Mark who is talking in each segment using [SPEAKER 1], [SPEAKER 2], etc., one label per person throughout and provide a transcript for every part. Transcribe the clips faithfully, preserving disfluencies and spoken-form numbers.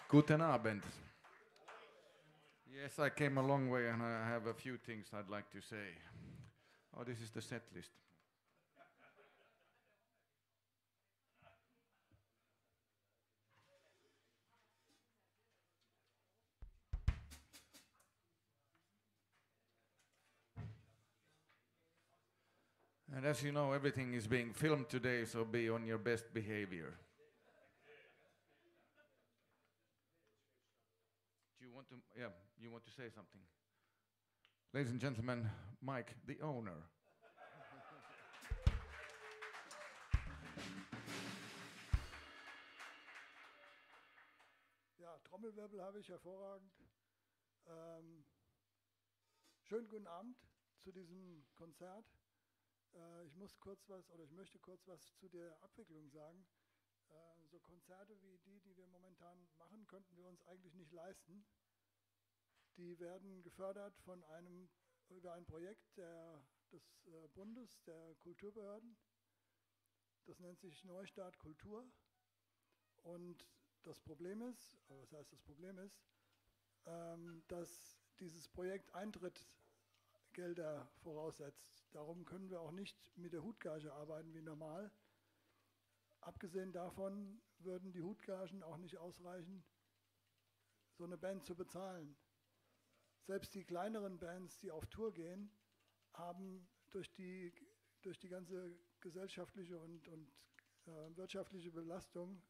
[SPEAKER 1] Guten Abend. Yes, I came a long way and I have a few things I'd like to say. Oh, this is the set list. And as you know, everything is being filmed today, so be on your best behavior. Do you want to, yeah, you want to say something? Ladies and gentlemen, Mike, the owner.
[SPEAKER 2] Ja, Trommelwirbel habe ich hervorragend. Ähm, schönen guten Abend zu diesem Konzert. Äh, ich muss kurz was, oder ich möchte kurz was zu der Abwicklung sagen. Äh, so Konzerte wie die, die wir momentan machen, könnten wir uns eigentlich nicht leisten. Die werden gefördert von einem, über ein Projekt der, des äh, Bundes, der Kulturbehörden. Das nennt sich Neustart Kultur. Und das Problem ist, also was heißt das Problem ist, ähm, dass dieses Projekt Eintrittsgelder voraussetzt. Darum können wir auch nicht mit der Hutgage arbeiten wie normal. Abgesehen davon würden die Hutgagen auch nicht ausreichen, so eine Band zu bezahlen. Selbst die kleineren Bands, die auf Tour gehen, haben durch die, durch die ganze gesellschaftliche und, und äh, wirtschaftliche Belastung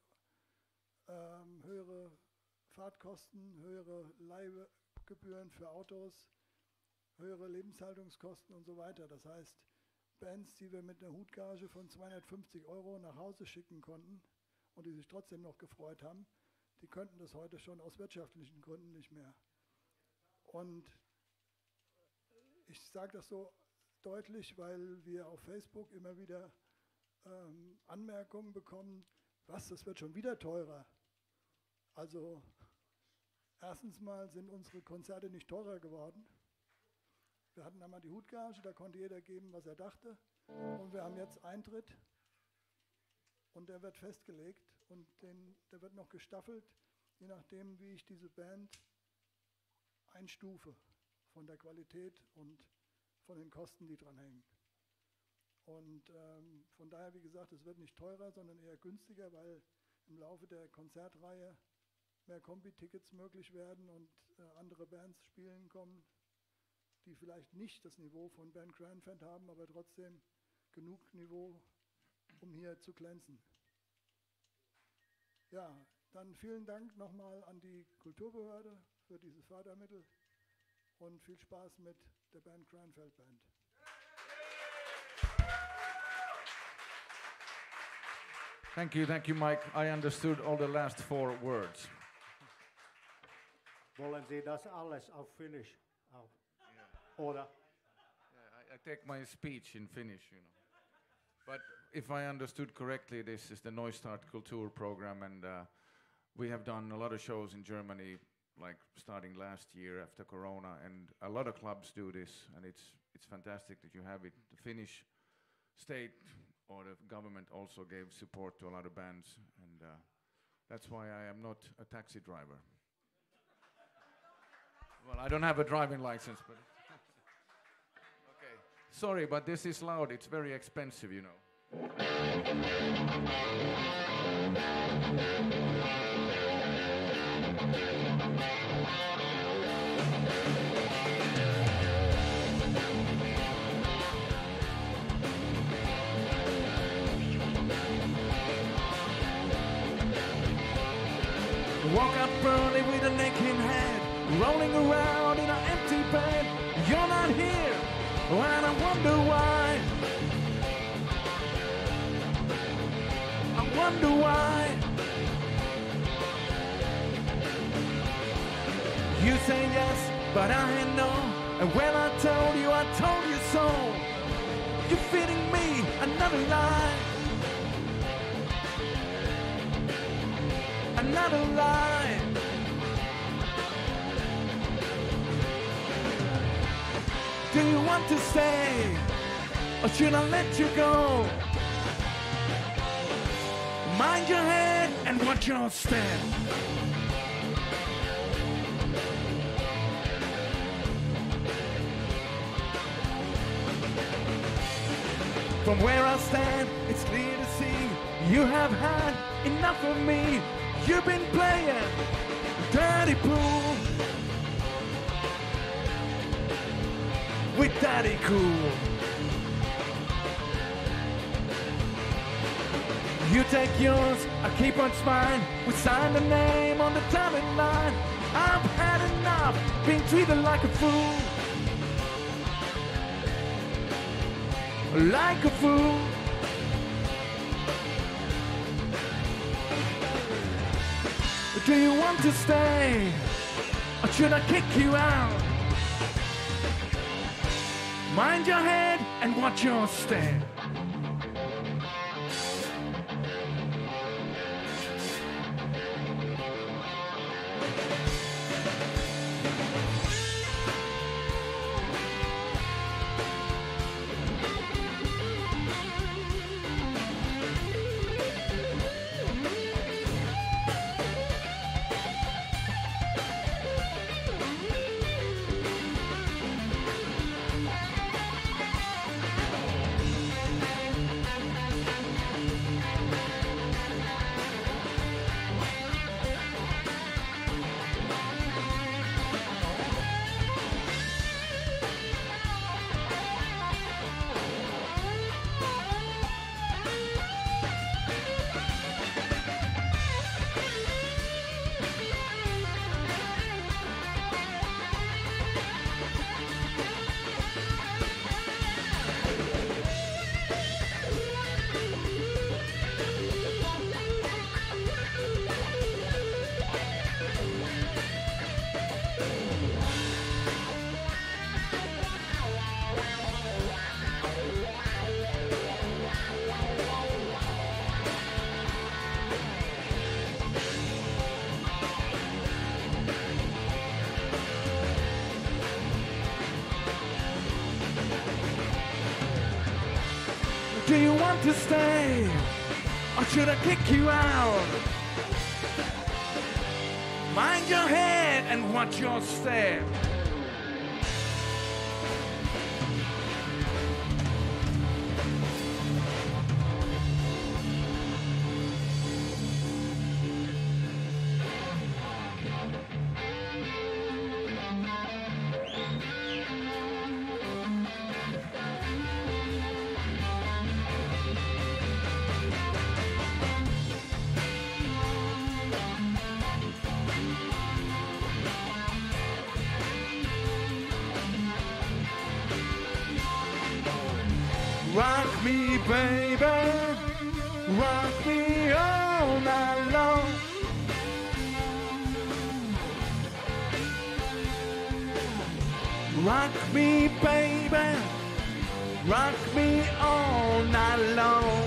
[SPEAKER 2] ähm, höhere Fahrtkosten, höhere Leihgebühren für Autos, höhere Lebenshaltungskosten und so weiter. Das heißt, Bands, die wir mit einer Hutgage von zweihundertfünfzig Euro nach Hause schicken konnten und die sich trotzdem noch gefreut haben, die könnten das heute schon aus wirtschaftlichen Gründen nicht mehr. Und ich sage das so deutlich, weil wir auf Facebook immer wieder ähm, Anmerkungen bekommen, was, das wird schon wieder teurer. Also erstens mal sind unsere Konzerte nicht teurer geworden. Wir hatten einmal die Hutgage, da konnte jeder geben, was er dachte. Und wir haben jetzt Eintritt und der wird festgelegt und den, der wird noch gestaffelt, je nachdem, wie ich diese Band einstufe von der Qualität und von den Kosten, die dran hängen. Und ähm, von daher, wie gesagt, es wird nicht teurer, sondern eher günstiger, weil im Laufe der Konzertreihe mehr Kombi-Tickets möglich werden und äh, andere Bands spielen kommen, die vielleicht nicht das Niveau von Ben Cranford haben, aber trotzdem genug Niveau, um hier zu glänzen. Ja, dann vielen Dank nochmal an die Kulturbehörde für diese Fördermittel und viel Spaß mit der Ben Cranford Band.
[SPEAKER 1] Thank you, thank you, Mike. I understood all the last four words.
[SPEAKER 3] Wollen Sie das alles auf Finnisch auch? Oder?
[SPEAKER 1] Yeah, I, I take my speech in Finnish, you know. But if I understood correctly, this is the Neustart Kultur program, and uh, we have done a lot of shows in Germany, like starting last year after Corona, and a lot of clubs do this, and it's it's fantastic that you have it. The Finnish state or the government also gave support to a lot of bands, and uh, that's why I am not a taxi driver. Well, I don't have a driving license, but okay. Sorry, but this is loud. It's very expensive, you know. Woke up early with a aching head, rolling around in an empty bed. You're not here, and I wonder why. I wonder why. You say yes, but I know. And when I told you, I told you so. You're feeding me another lie. Another lie. Do you want to stay, or should I let you go? Mind your head and watch your step. From where I stand, it's clear to see you have had enough of me. You've been playing dirty pool with Daddy Cool. You take yours, I keep on mine. We sign the name on the dotted line. I've had enough, being treated like a fool. Like a fool. Do you want to stay, or should I kick you out? Mind your head and watch your step. Do you want to stay, or should I kick you out? Mind your head and watch your step. Rock me, baby, rock me all night long. Rock me, baby, rock me all night long.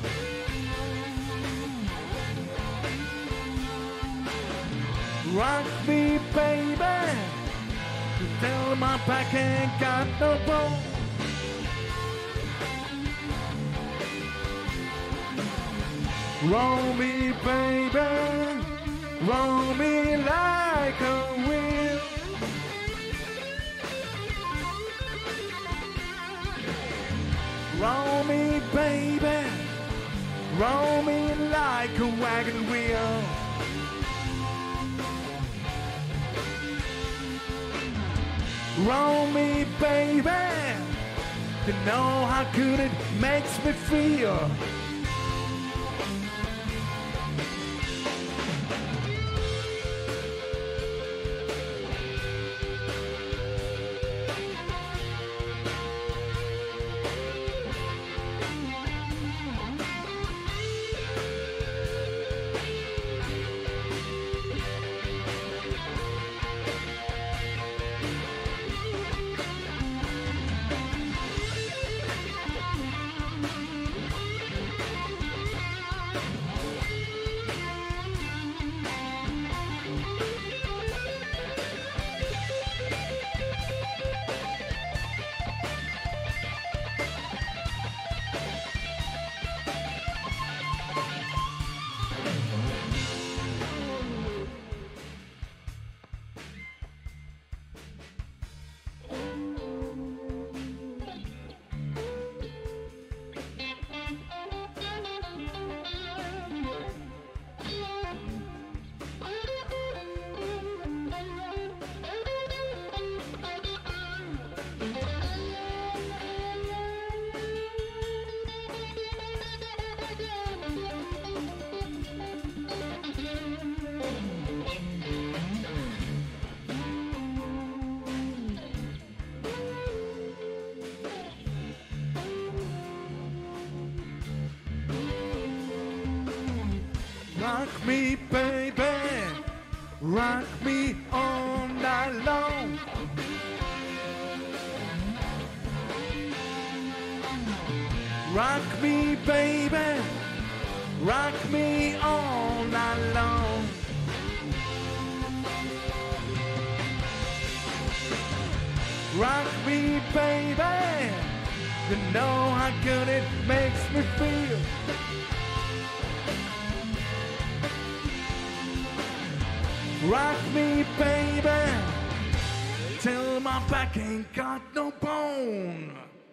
[SPEAKER 1] Rock me, baby, till my back ain't got no bone. Roll me, baby, roll me like a wheel. Roll me, baby, roll me like a wagon wheel. Roll me, baby, to know how good it makes me feel. Rock me, baby, rock me all night long. Rock me, baby, rock me all night long. Rock me, baby, you know how good it makes me feel. Rock me, baby, till my back ain't got no bone.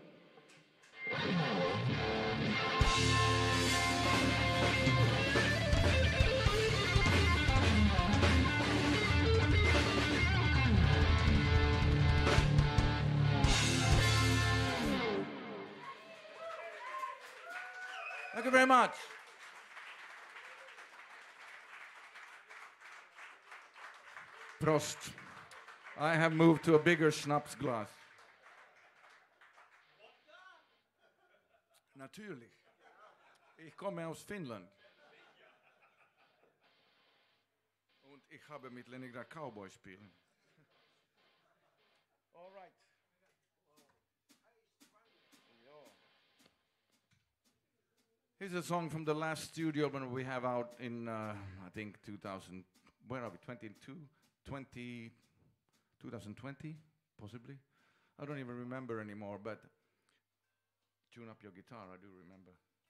[SPEAKER 1] Thank you very much. Prost. I have moved to a bigger schnapps glass. Natürlich. Ich komme aus Finnland. Und ich habe mit Leningrad Cowboy spielen. All right. Here's a song from the last studio album we have out in, uh, I think, two thousand, where are we, twenty-two? twenty, twenty twenty, possibly? I don't even remember anymore, but tune up your guitar, I do remember.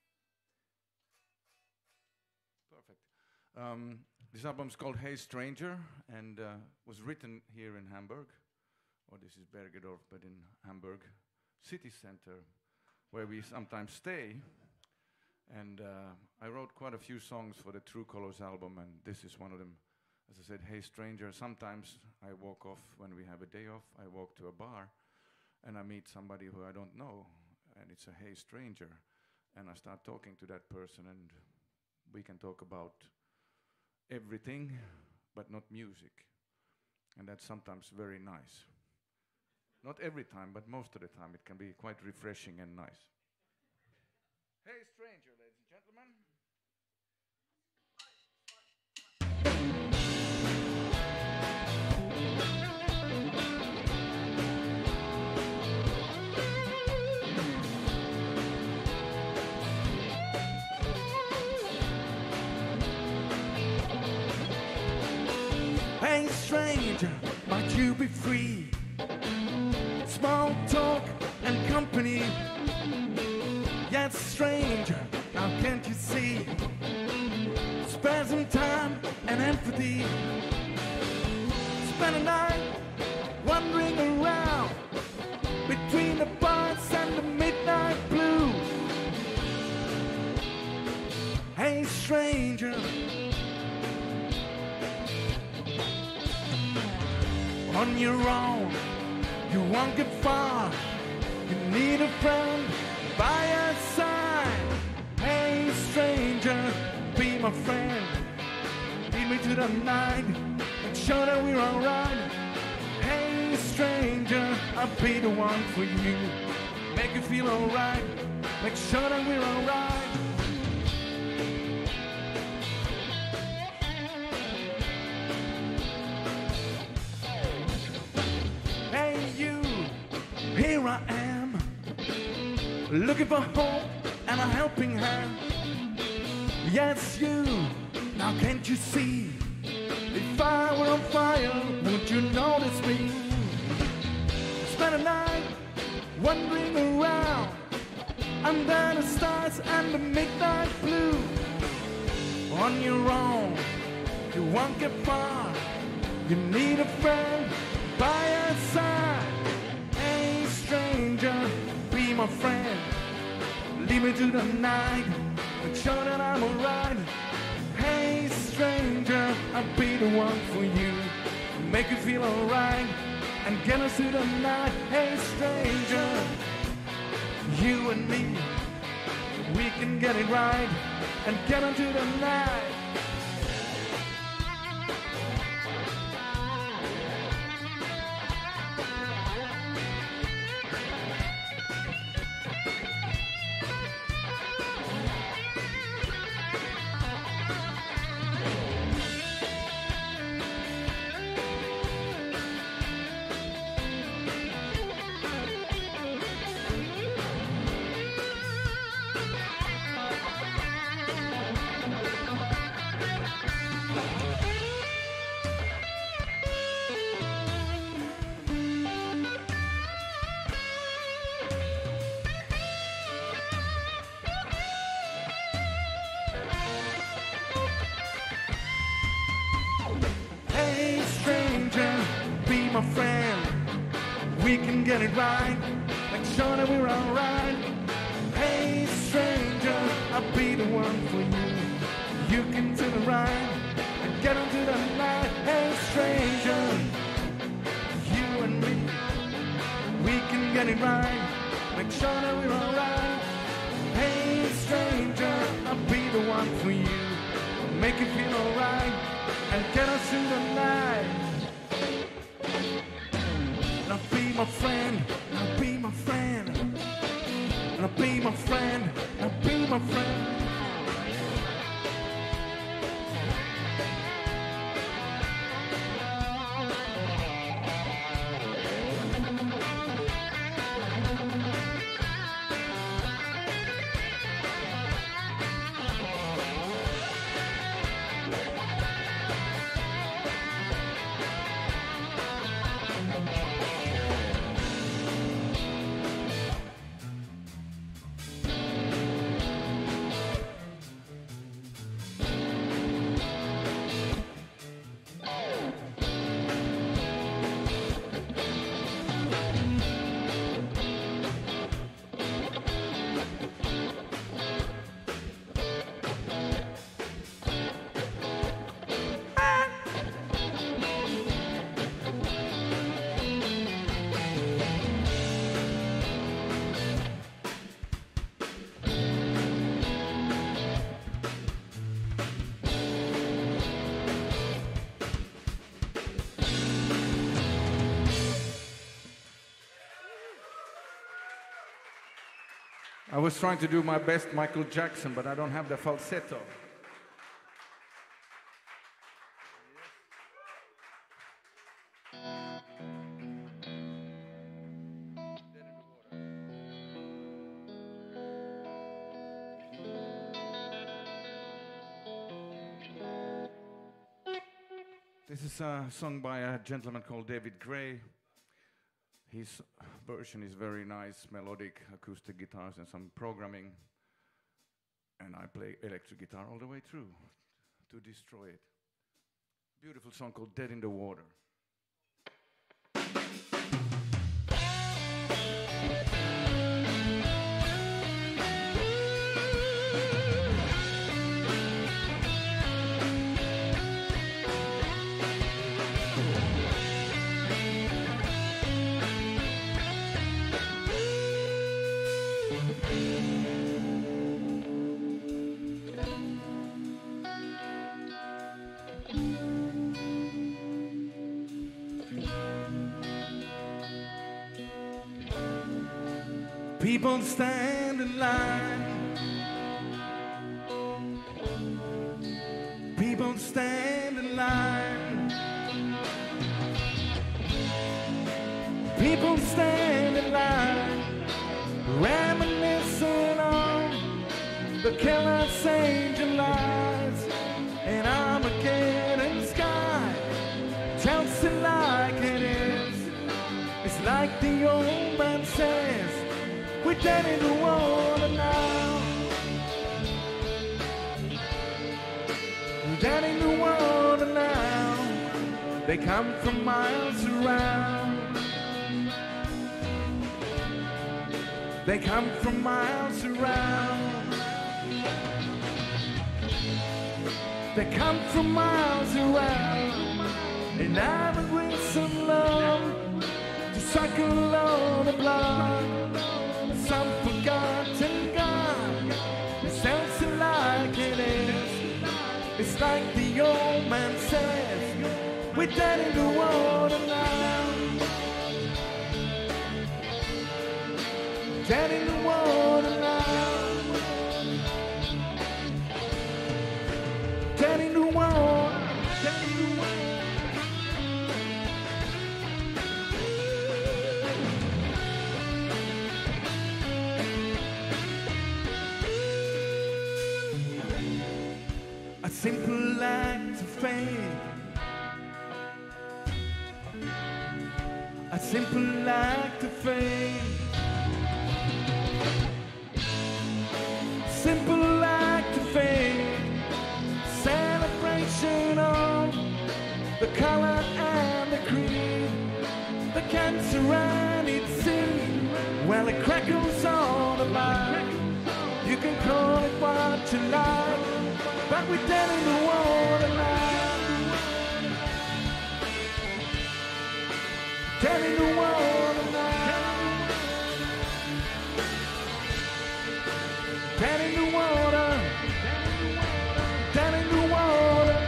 [SPEAKER 1] Perfect. Um, this album's called Hey Stranger, and uh, was written here in Hamburg, or this is Bergedorf, but in Hamburg city center, where we sometimes stay. And uh, I wrote quite a few songs for the True Colors album, and this is one of them. As I said, Hey Stranger, sometimes I walk off when we have a day off, I walk to a bar, and I meet somebody who I don't know, and it's a Hey Stranger, and I start talking to that person, and we can talk about everything, but not music. And that's sometimes very nice. Not every time, but most of the time it can be quite refreshing and nice. Hey Stranger, ladies and gentlemen. Hey stranger, might you be free? Small talk and company. Yes, stranger, how can't you see? Spare some time and empathy. Spend a night wandering around between the bars and the midnight blue. Hey stranger, on your own, you won't get far. You need a friend by your side. Hey stranger, be my friend. Lead me to the night, make sure that we're alright. Hey stranger, I'll be the one for you. Make you feel alright, make sure that we're alright. Here I am, looking for hope and a helping hand. Yes, you, now can't you see? If I were on fire, would you notice me? Spend a night wandering around under the stars and the midnight blue. On your own, you won't get far. You need a friend by your side. Stranger, be my friend. Lead me to the night, make sure that I'm alright. Hey stranger, I'll be the one for you. Make you feel alright and get us to the night. Hey stranger, you and me, we can get it right and get into the night. my friend. We can get it right. Make sure that we're alright. Hey stranger, I'll be the one for you. You can turn right and get into the night. Hey stranger, you and me, we can get it right. Make sure that we're alright. Hey stranger, I'll be the one for you. Make you feel alright and get us through the night. Now be my friend, now be my friend. Now be my friend, now be my friend. I was trying to do my best Michael Jackson, but I don't have the falsetto. This is a song by a gentleman called David Gray. His version is very nice, melodic, acoustic guitars and some programming. And I play electric guitar all the way through to destroy it. Beautiful song called Dead in the Water. People stand in line. People stand in line. People stand in line, reminiscing on the killer's angel lies. And Armageddon sky tells it like it is. It's like the old man says, we're dead in the water now. We're dead in the water now. They come from miles around. They come from miles around. They come from miles around. And I would bring some love to suckle all the blood. Some forgotten God, it sounds like it is. It's like the old man says, we're dead in the water now. Dead in the water now. Dead in the water. Dead in the water. A simple act of faith. A simple act of faith. Simple act of faith. Celebration of the color and the creed. the cancer and its sin. Well, it crackles all the line. You can call it what you like, but we're dead in the water now. Dead in the water now. Dead in the water. Dead in the water.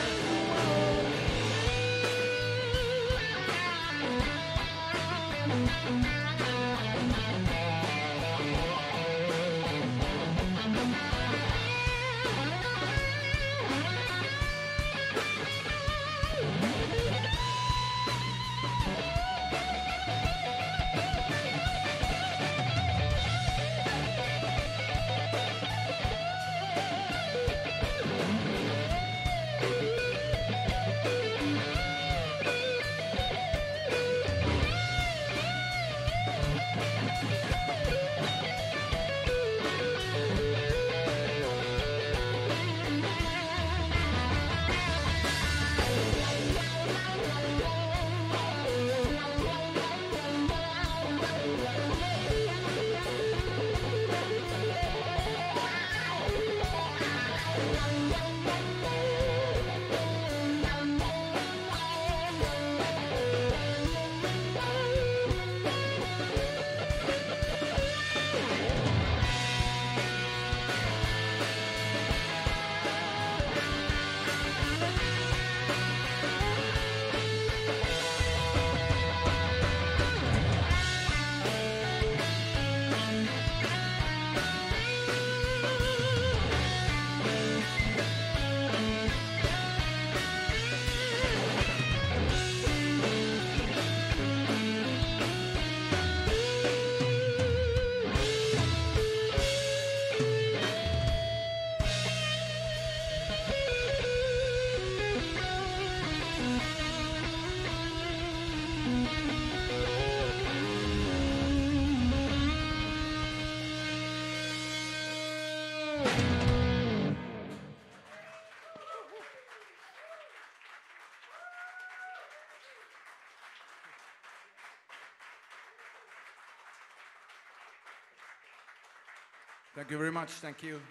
[SPEAKER 1] Thank you very much, thank you.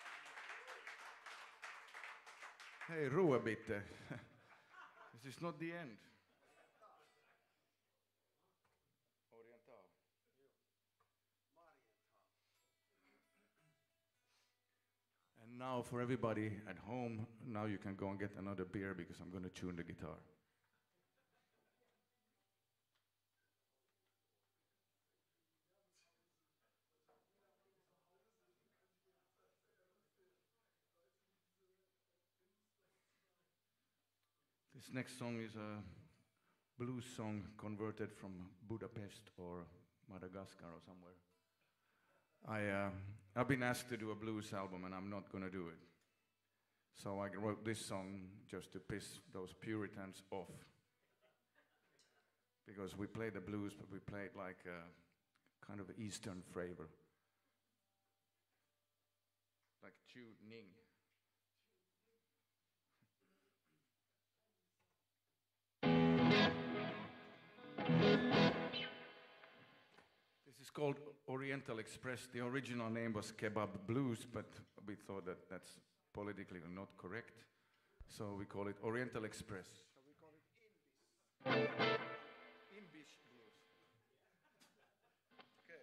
[SPEAKER 1] Hey, Ruhe bitte. This is not the end. Oriental. And now for everybody at home, now you can go and get another beer because I'm going to tune the guitar. This next song is a blues song converted from Budapest or Madagascar or somewhere. I, uh, I've been asked to do a blues album and I'm not going to do it. So I wrote this song just to piss those Puritans off. Because we play the blues, but we play it like a kind of Eastern flavor. Like tuning. This is called Oriental Express. The original name was Kebab Blues, but we thought that that's politically not correct. So we call it Oriental Express.
[SPEAKER 2] So we call it Imbish.
[SPEAKER 1] Imbish Blues. Okay.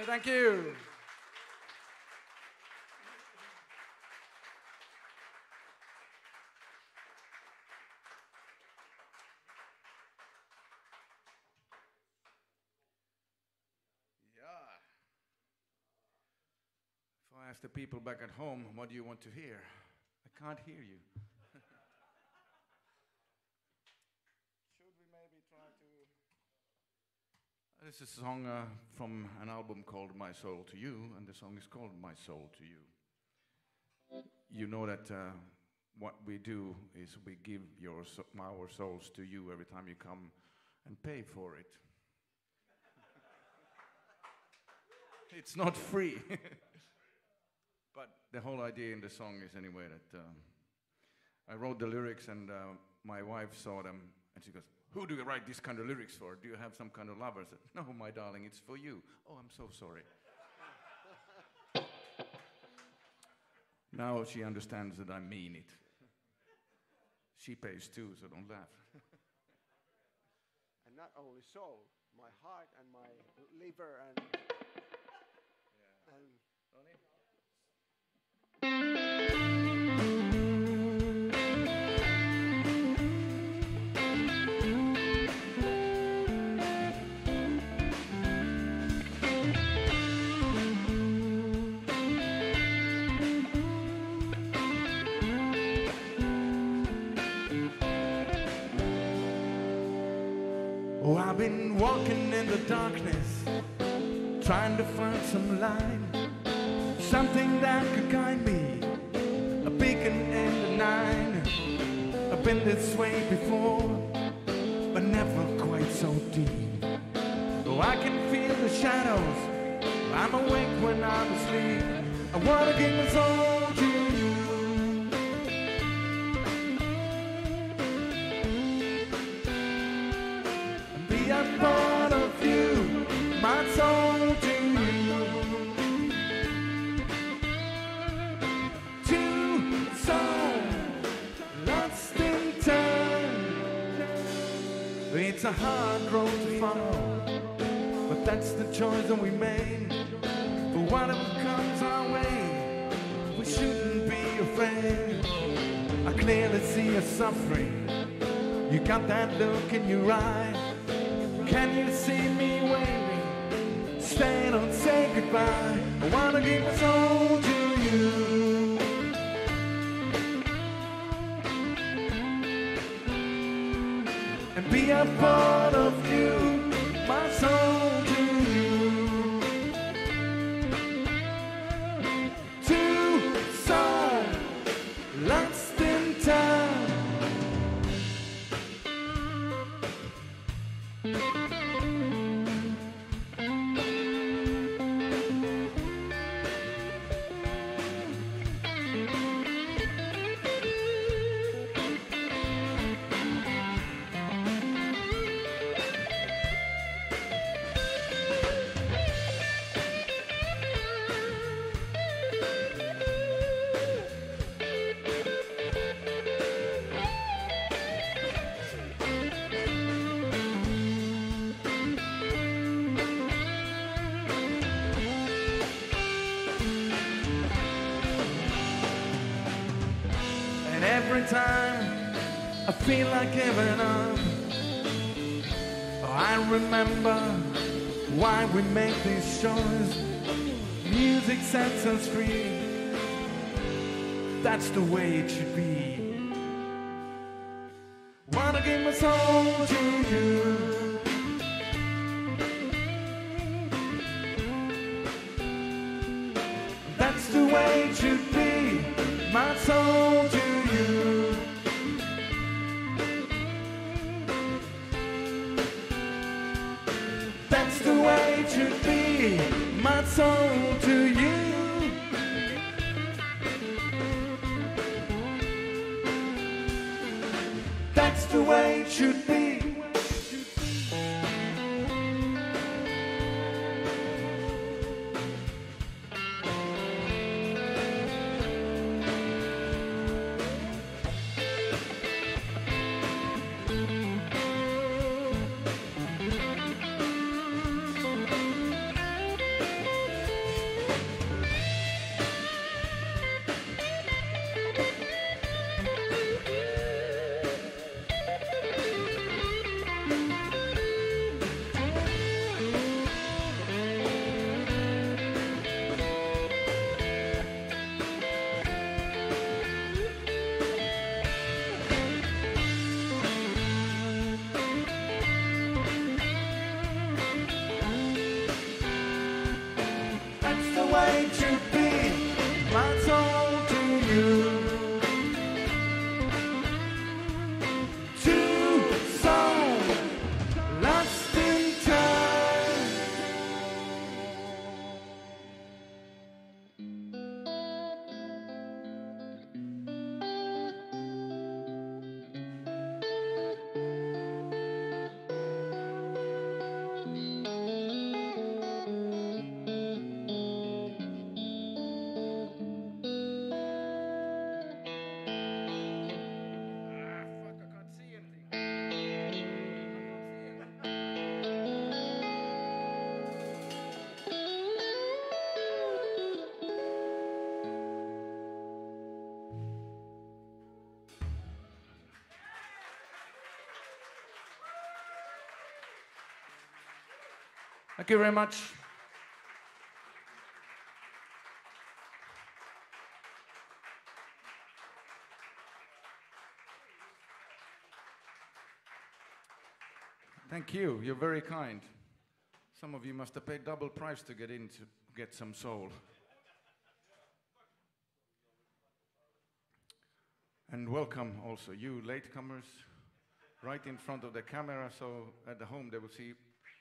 [SPEAKER 1] Thank you. Yeah. If I ask the people back at home, what do you want to hear? I can't hear you. Should we maybe try to... This is a song uh, from an album called My Soul to You, and the song is called My Soul to You. You know that uh, what we do is we give your so our souls to you every time you come and pay for it. It's not free. But the whole idea in the song is anyway that um, I wrote the lyrics and uh, my wife saw them and she goes, "Who do you write this kind of lyrics for? Do you have some kind of lover?" I said, "No, my darling, it's for you." "Oh, I'm so sorry." Now she understands that I mean it. She pays too, so don't laugh.
[SPEAKER 4] And not only soul, my heart and my liver and... Yeah. and
[SPEAKER 1] Ronnie? Oh, I've been walking in the darkness, trying to find some light, something that could guide me, a beacon in the night. I've been this way before, but never quite so deep. Though I can feel the shadows, I'm awake when I'm asleep. I wanna give my soul to you. Be a part of you, my soul to you. Two souls lost in time. It's a hard road to follow, but that's the choice that we made. For whatever comes our way, we shouldn't be afraid. I clearly see your suffering. You got that look in your eye. Can you see me waving? Stay, don't say goodbye. I wanna give my soul to you. And be a part of you, my soul to you. Two souls lost in time. Every time I feel like giving up, I remember why we make these shows. Music sets us free. That's the way it should be. Wanna give my soul to you. That's the way it should be. My soul to you. That's the way it should be. My soul to you. That's the way it should be. you. Two songs lost in time. Thank you very much. Thank you. You're very kind. Some of you must have paid double price to get in to get some soul. And welcome also you latecomers, right in front of the camera, so at the home they will see.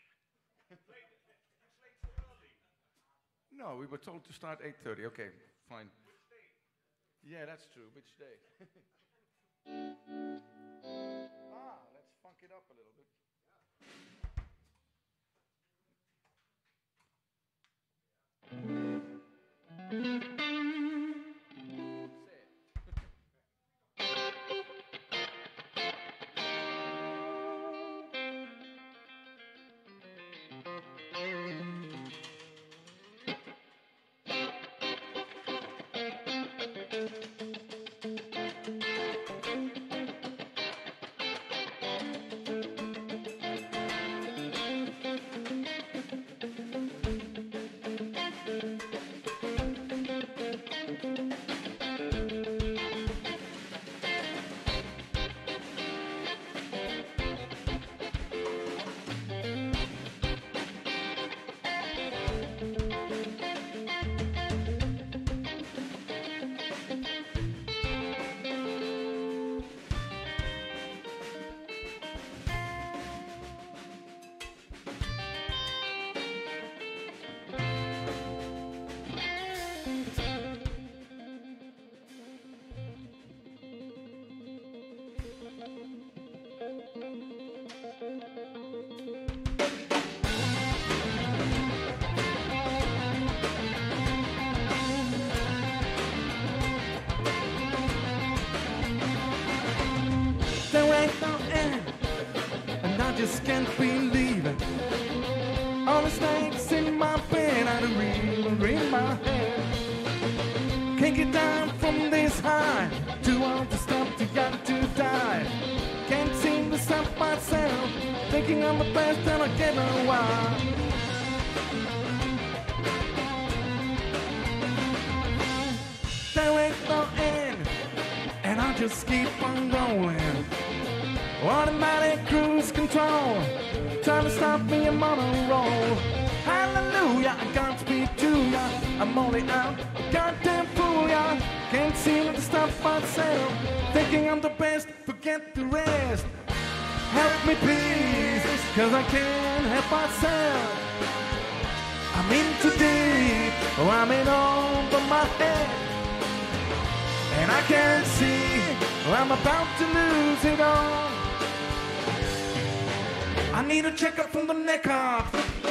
[SPEAKER 1] No, we were told to start eight thirty. Okay, fine. Yeah, that's true. Which day? Ah, let's funk it up a little bit. There ain't no end, and I just can't believe it. All the snakes in my bed and a reeler in my head. Can't get down from this high, too old to stop, too young to die. Can't seem to stop myself, thinking I'm the best and I get a while. There ain't no end, and I just keep on rolling. Automatic cruise control, trying to stop me, I'm on a roll. Hallelujah, I can't speak to ya, I'm only out, goddamn fool ya. Can't seem to stop myself, thinking I'm the best, forget the rest. Help me please, cause I can't help myself. I'm in too deep, or I'm in over my head. And I can't see, or I'm about to lose it all. I need a checkup from the neck up.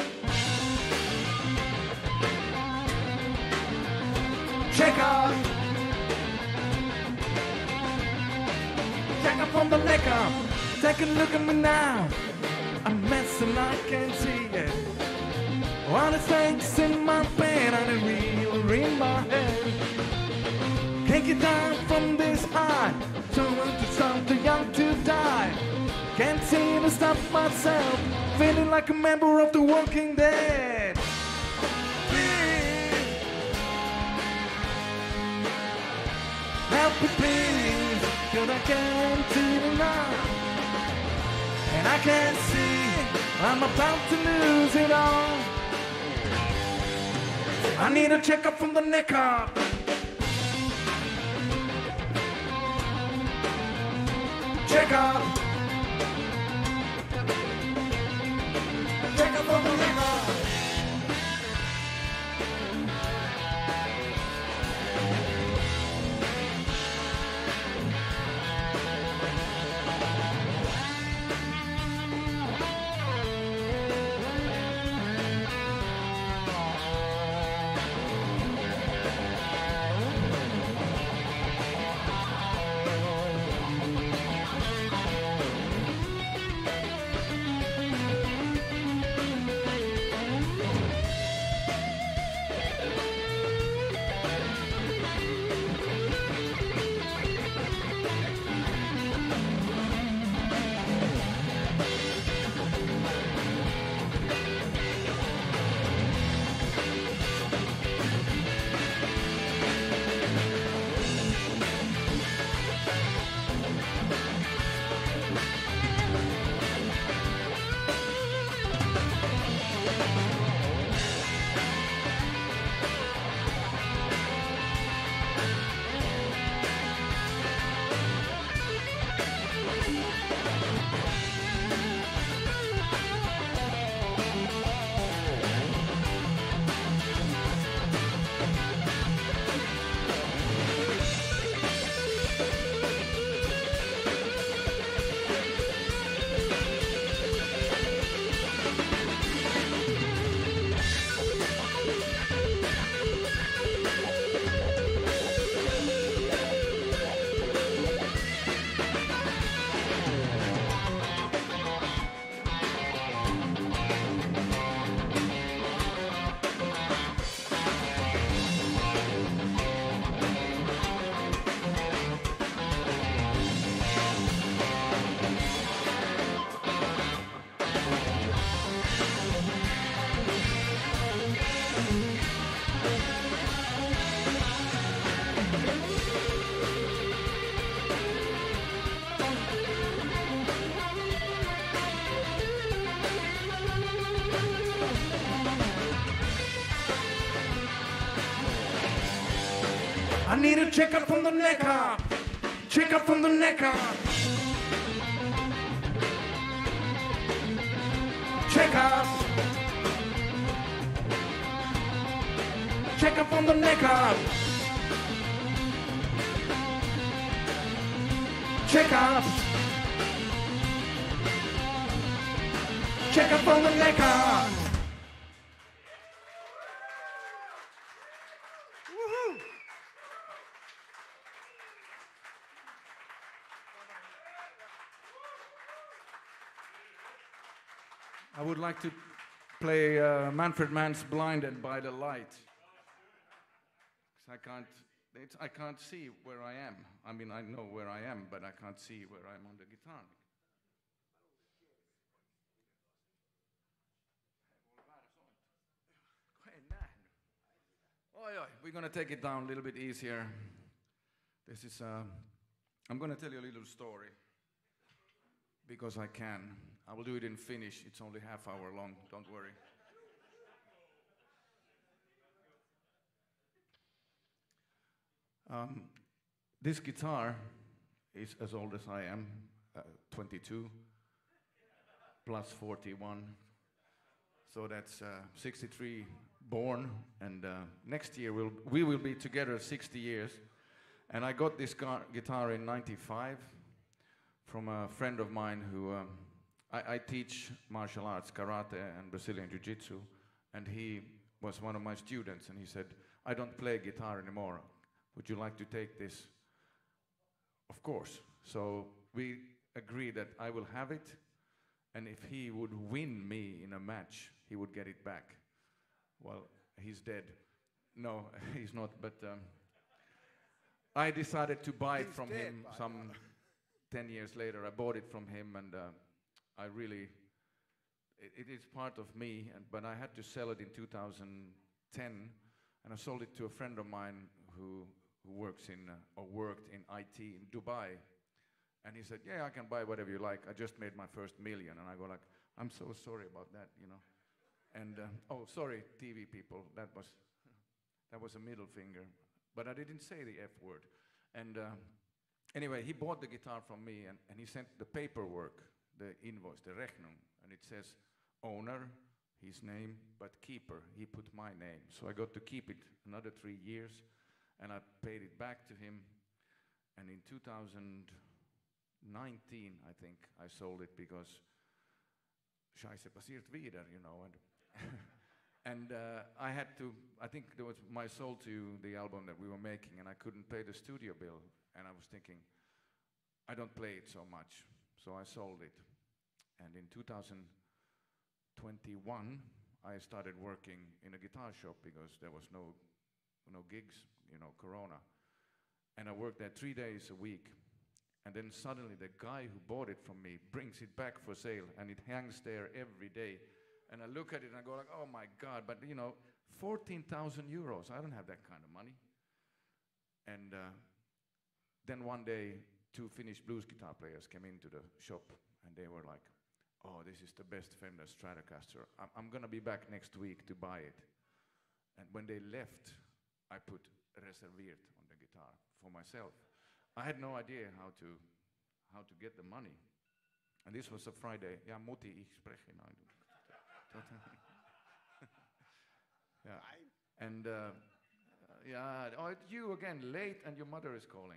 [SPEAKER 1] Check up. Check up from the neck up. Take a look at me now. I'm messing, I can't see it. All the things in my bed and a reeler in my head. Can't get down from this high. Too young to stop, too young to die. Can't seem to stop myself, feeling like a member of the Walking Dead. Please, help me please, cause I can't see it now. And I can't see, I'm about to lose it all. I need a checkup from the neck up. neckar. Check up from the neckar. I need a checkup from the neck up. Checkup from the neck up. Check up. Checkup from the neck up. Check up. Checkup from the neck up. I would like to play uh, Manfred Mann's Blinded by the Light. 'Cause I can't, it's, I can't see where I am. I mean, I know where I am, but I can't see where I'm on the guitar. We're going to take it down a little bit easier. This is, uh, I'm going to tell you a little story. Because I can. I will do it in Finnish. It's only half hour long, don't worry. Um, this guitar is as old as I am, uh, twenty-two, plus forty-one. So that's uh, sixty-three born, and uh, next year we'll, we will be together sixty years. And I got this guitar in ninety-five from a friend of mine who, um, I, I teach martial arts, karate and Brazilian Jiu-Jitsu, and he was one of my students, and he said, I don't play guitar anymore. Would you like to take this? Of course. So we agreed that I will have it, and if he would win me in a match, he would get it back. Well, he's dead. No, he's not, but um, I decided to buy it
[SPEAKER 4] He's
[SPEAKER 1] from
[SPEAKER 4] dead,
[SPEAKER 1] him
[SPEAKER 4] by
[SPEAKER 1] some ten years later. I bought it from him, and uh, I really, it, it is part of me, and, but I had to sell it in two thousand ten, and I sold it to a friend of mine who, who works in, uh, or worked in I T in Dubai. And he said, yeah, I can buy whatever you like. I just made my first million. And I go like, I'm so sorry about that, you know. And, uh, oh, sorry, T V people, that was, that was a middle finger. But I didn't say the F word. And uh, anyway, he bought the guitar from me and, and he sent the paperwork, the invoice, the Rechnung, and it says owner, his name, but keeper. He put my name. So I got to keep it another three years and I paid it back to him. And in two thousand nineteen, I think, I sold it because Scheiße passiert wieder, you know. And, and uh, I had to, I think there was my soul to the album that we were making and I couldn't pay the studio bill. And I was thinking, I don't play it so much. So I sold it. And in two thousand twenty-one, I started working in a guitar shop because there was no, no gigs, you know, Corona. And I worked there three days a week. And then suddenly the guy who bought it from me brings it back for sale and it hangs there every day. And I look at it and I go like, oh my God, but you know, fourteen thousand euros, I don't have that kind of money. And uh, then one day, two Finnish blues guitar players came into the shop and they were like, oh, this is the best Fender Stratocaster. I'm, I'm gonna be back next week to buy it. And when they left, I put Reserviert on the guitar for myself. I had no idea how to, how to get the money. And this was a Friday. Ja, Mutti, ich spreche. No, yeah. And, uh, uh, yeah, oh, it's you again, late, and your mother is calling.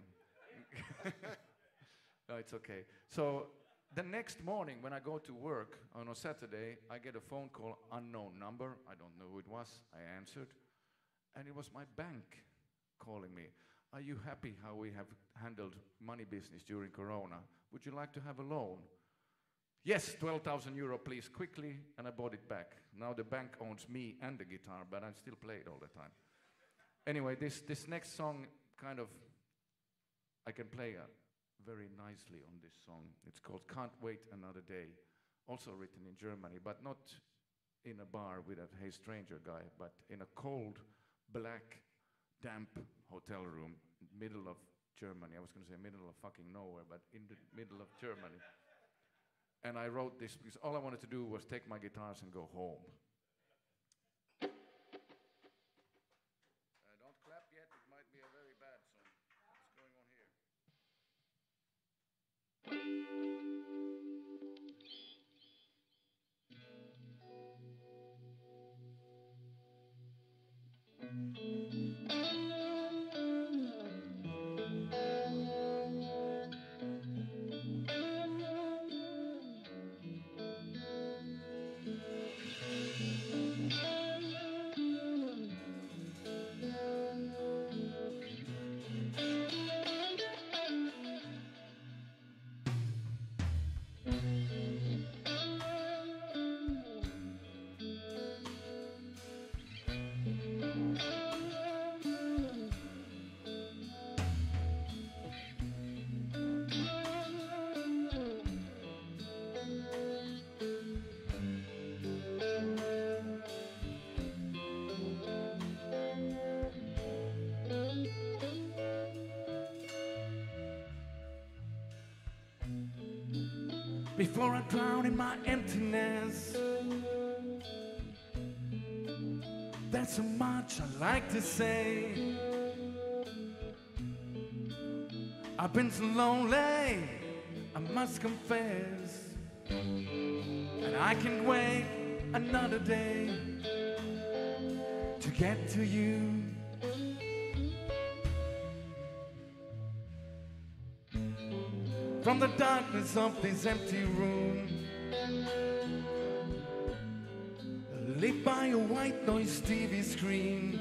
[SPEAKER 1] No, it's okay. So, the next morning when I go to work on a Saturday, I get a phone call, unknown number. I don't know who it was. I answered. And it was my bank calling me. Are you happy how we have handled money business during Corona? Would you like to have a loan? Yes, twelve thousand euro, please, quickly. And I bought it back. Now the bank owns me and the guitar, but I still play it all the time. Anyway, this, this next song kind of, I can play uh, very nicely on this song. It's called Can't Wait Another Day. Also written in Germany, but not in a bar with a Hey Stranger guy, but in a cold, black, damp hotel room, middle of Germany. I was going to say middle of fucking nowhere, but in the middle of Germany. And I wrote this because all I wanted to do was take my guitars and go home. Uh, don't clap yet, it might be a very bad song. What's going on here? Before I drown in my emptiness, there's so much I like to say. I've been so lonely, I must confess, and I can't wait another day to get to you. From the darkness of this empty room, lit by a white noise T V screen,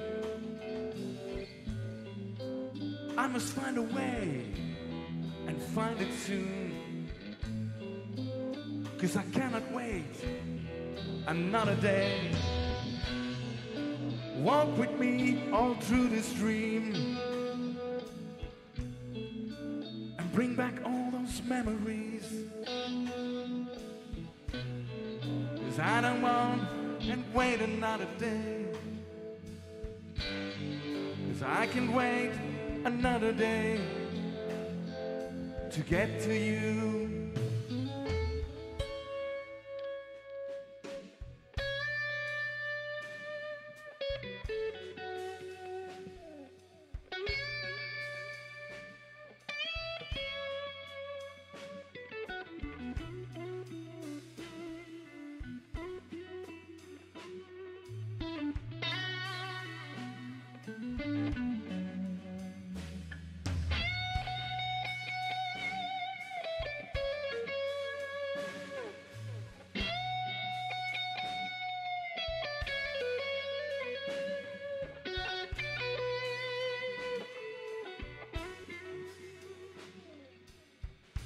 [SPEAKER 1] I must find a way and find it soon, 'cause I cannot wait another day. Walk with me all through this dream and bring back all those memories, 'cause I don't want and wait another day, 'cause I can wait another day to get to you.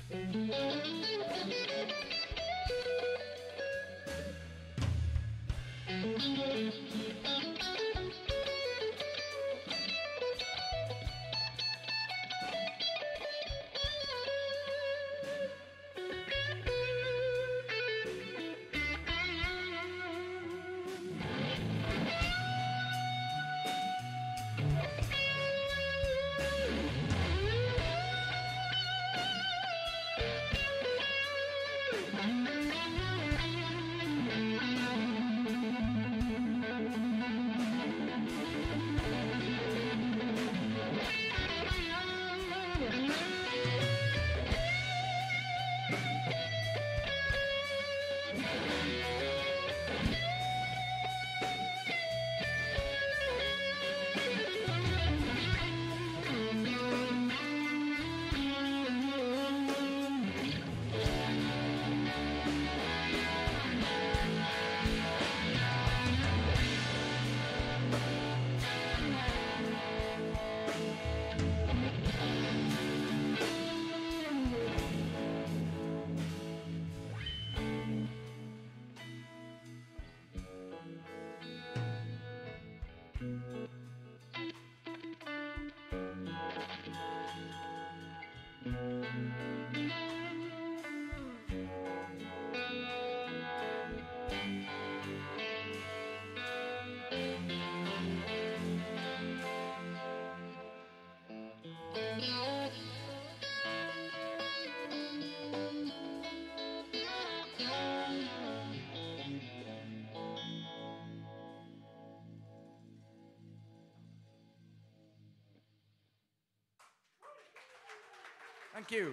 [SPEAKER 1] Thank you.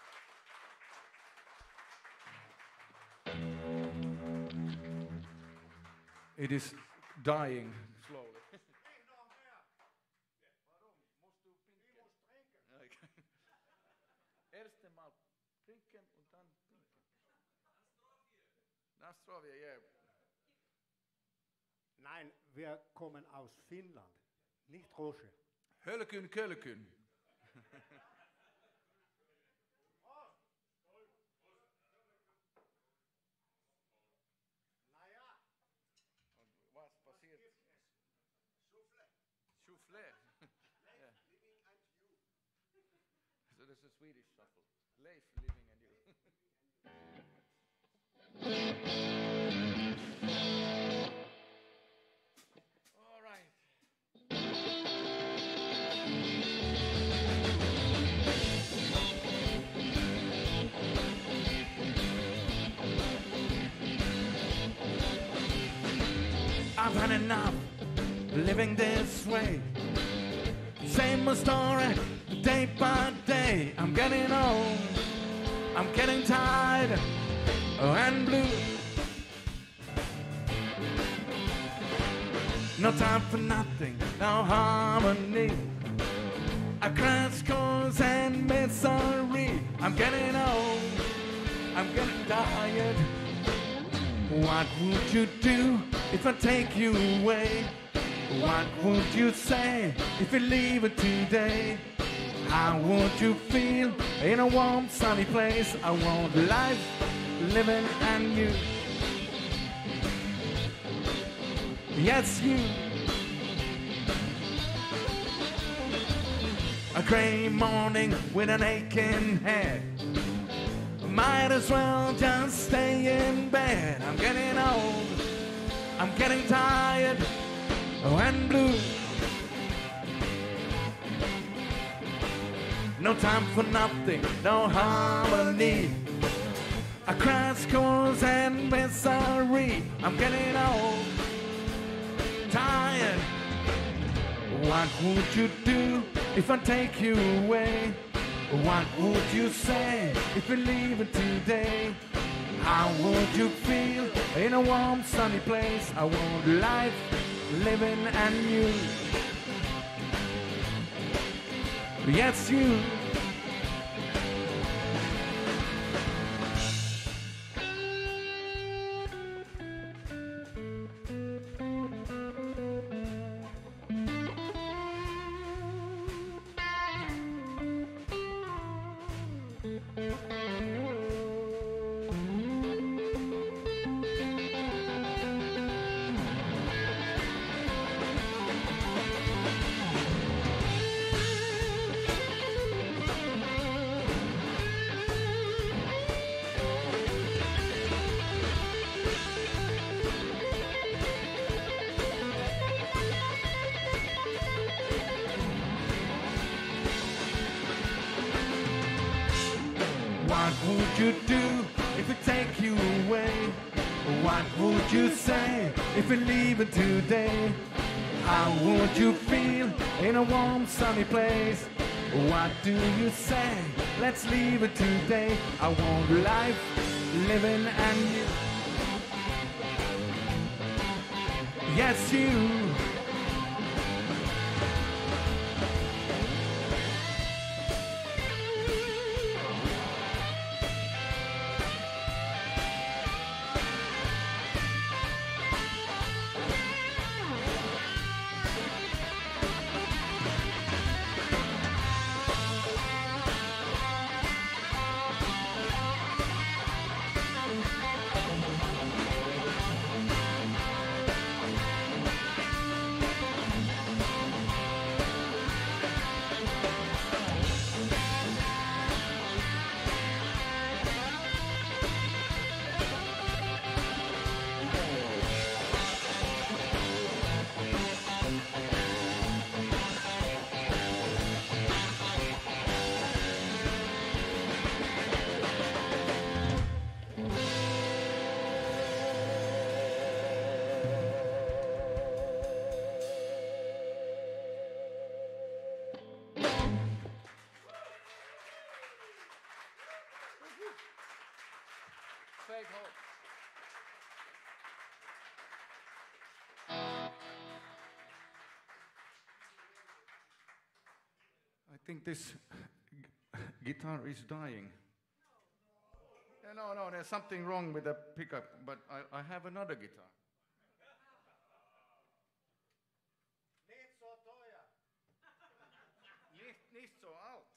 [SPEAKER 1] It is dying slowly. Erst einmal trinken und dann trinken. Nastrovia, yeah.
[SPEAKER 3] Nein, wir kommen aus Finnland, nicht Rosche.
[SPEAKER 1] Hölkyn, kölkyn. Was passiert? Soufflé. Yeah. So this is Swedish shuffle. Leif, living and you. All right. I've had enough living this way. Same old story, day by day. I'm getting old, I'm getting tired and blue. No time for nothing, no harmony. A crash course and misery. I'm getting old, I'm getting tired. What would you do if I take you away? What would you say if you leave it today? How would you feel in a warm sunny place? I want life, living and you. Yes, you. A grey morning with an aching head. Might as well just stay in bed. I'm getting old, I'm getting tired and blue. No time for nothing, no harmony. A crash course and misery. I'm getting old, tired. What would you do if I take you away? What would you say if you leave it today? How would you feel in a warm sunny place? I want life, living and you. Yes, you. Thank you. What would you do if it take you away? What would you say if you leave it today? How would you feel in a warm sunny place? What do you say? Let's leave it today. I want life, living and you. Yes, you. Faith Hope. I think this g- guitar is dying. Yeah, no, no, there's something wrong with the pickup, but I, I have another guitar. Nicht, nicht so alt.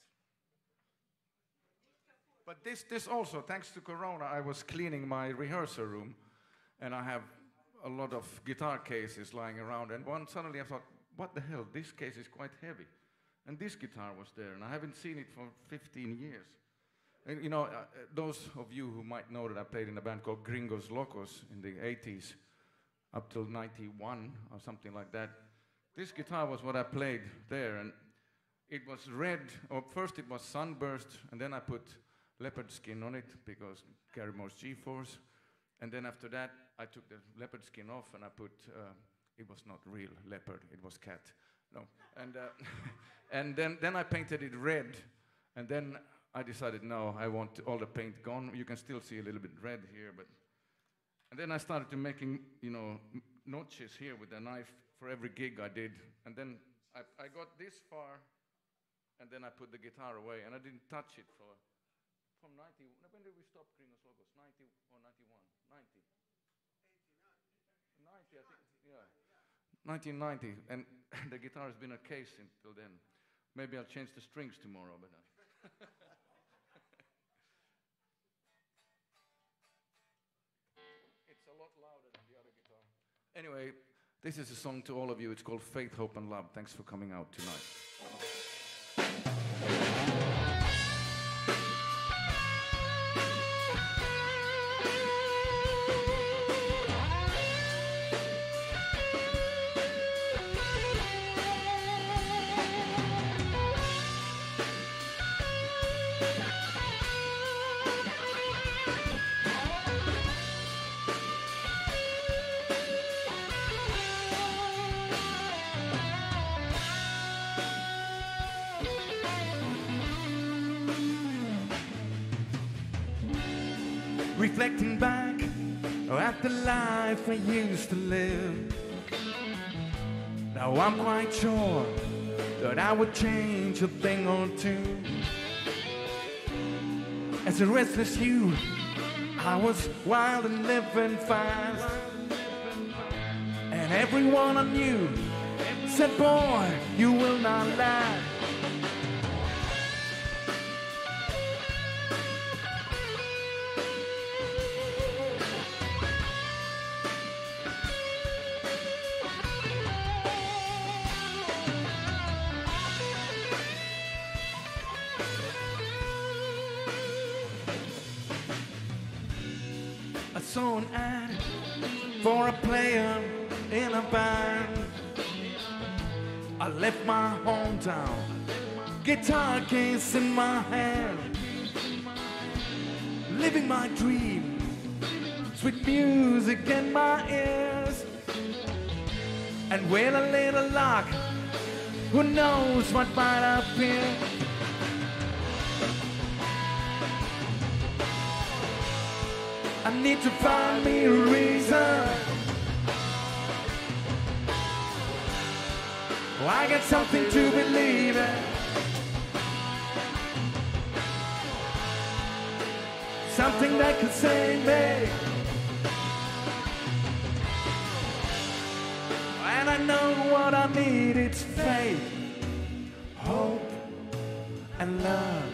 [SPEAKER 1] But this, this also, thanks to Corona, I was cleaning my rehearsal room, and I have a lot of guitar cases lying around, and one suddenly I thought, what the hell, this case is quite heavy. And this guitar was there, and I haven't seen it for fifteen years. And you know, uh, those of you who might know that I played in a band called Gringos Locos in the eighties, up till ninety-one or something like that. This guitar was what I played there, and it was red, or first it was sunburst, and then I put leopard skin on it because Carrymore's G-Force. And then after that, I took the leopard skin off and I put, uh, it was not real leopard, it was cat. No. And, uh, and then, then I painted it red. And then I decided, no, I want all the paint gone. You can still see a little bit red here. But and then I started to making, you know, m- notches here with a knife for every gig I did. And then I, I got this far, and then I put the guitar away. And I didn't touch it for... From ninety, when did we stop Gringos Locos? ninety or ninety-one? ninety. ninety, I think, yeah. nineteen ninety, and the guitar has been a case until then. Maybe I'll change the strings tomorrow, but uh. It's a lot louder than the other guitar. Anyway, this is a song to all of you. It's called Faith, Hope, and Love. Thanks for coming out tonight. Reflecting back at the life I used to live, now I'm quite sure that I would change a thing or two. As a restless youth, I was wild and living fast, and everyone I knew said, boy, you will not last. I saw an ad for a player in a band. I left my hometown, guitar case in my hand. living my dream, sweet music in my ears. And with a little luck, who knows what might appear. I need to find me a reason. Oh, I got something to believe in. Something that could save me. And I know what I need, it's faith, hope, and love.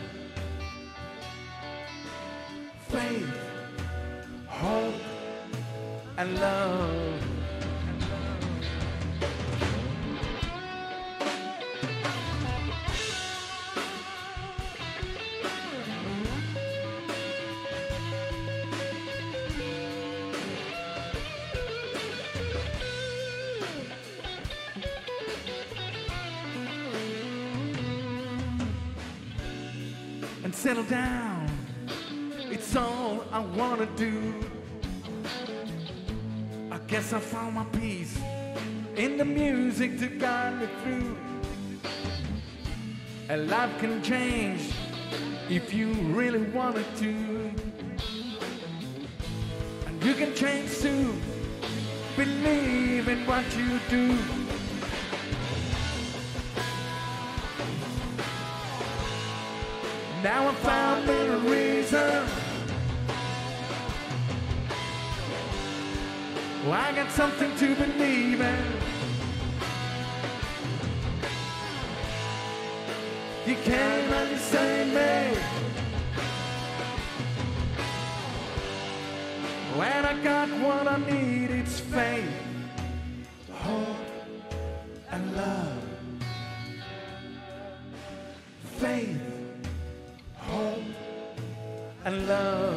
[SPEAKER 1] Faith, hope, and love. And settle down, it's all I wanna do. I guess I found my peace in the music to guide me through. And life can change if you really want it to. And you can change too, believe in what you do. Now I found me a reason. Oh, I got something to believe in. You can't understand me. When I got what I need, it's faith, hope, and love. Faith, hope, and love.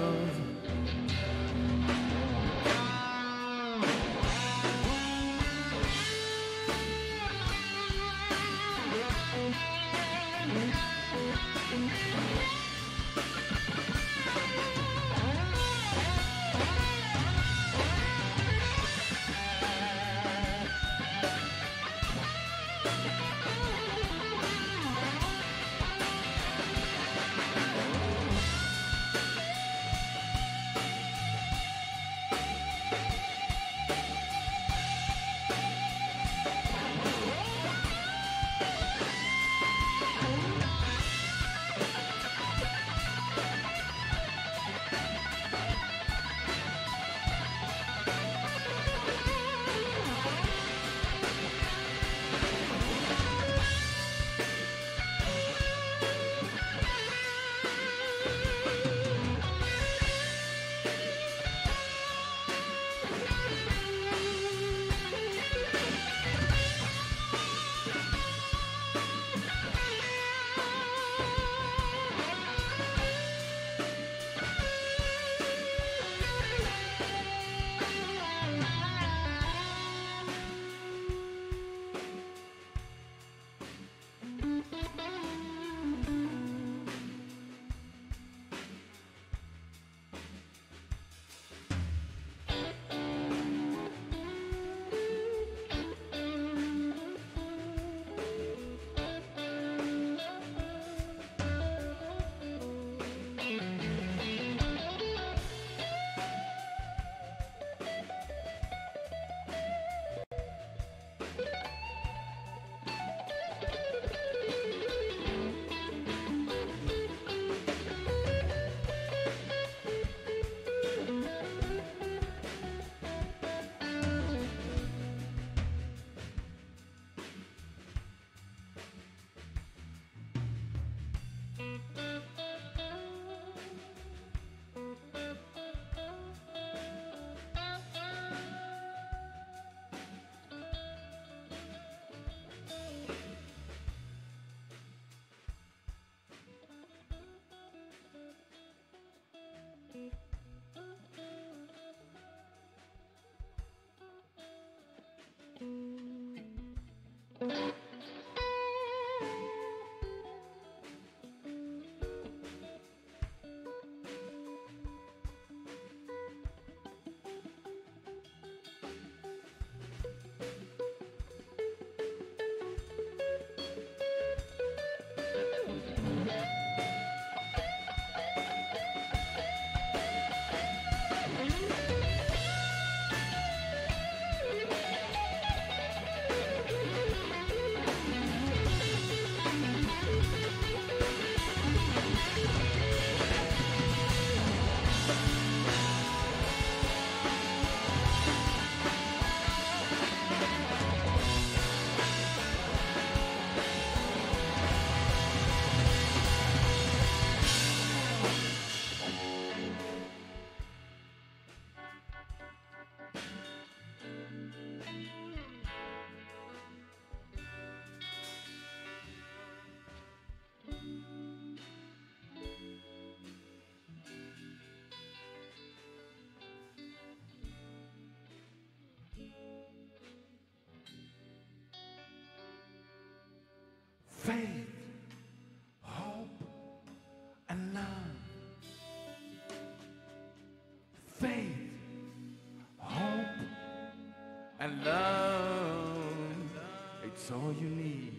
[SPEAKER 1] And love, it's all you need.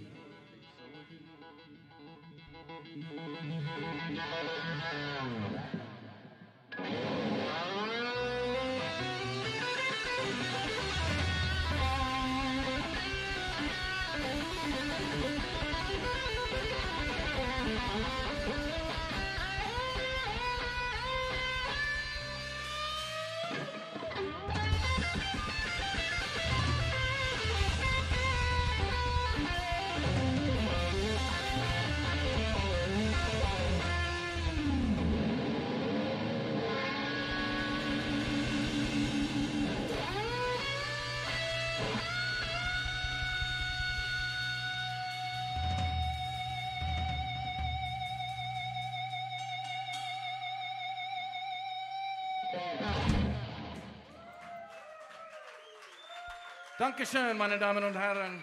[SPEAKER 1] Dankeschön, meine Damen und Herren.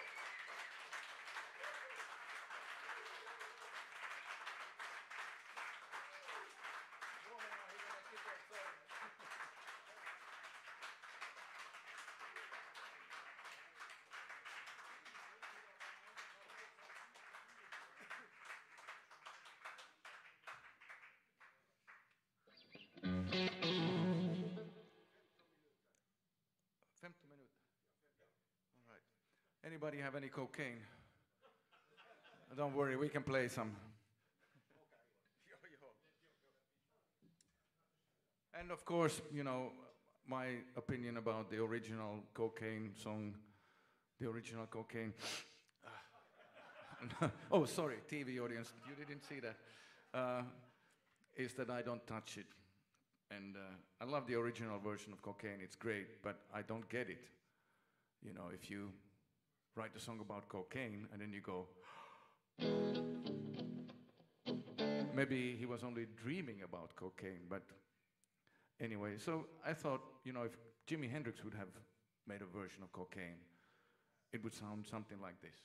[SPEAKER 1] Anybody have any cocaine? Don't worry, we can play some. And of course, you know, my opinion about the original Cocaine song, the original Cocaine. Oh, sorry, T V audience, you didn't see that. Uh, is that I don't touch it. And uh, I love the original version of Cocaine, it's great, but I don't get it. You know, if you write a song about cocaine, and then you go, maybe he was only dreaming about cocaine, but anyway, so I thought, you know, if Jimi Hendrix would have made a version of Cocaine, it would sound something like this.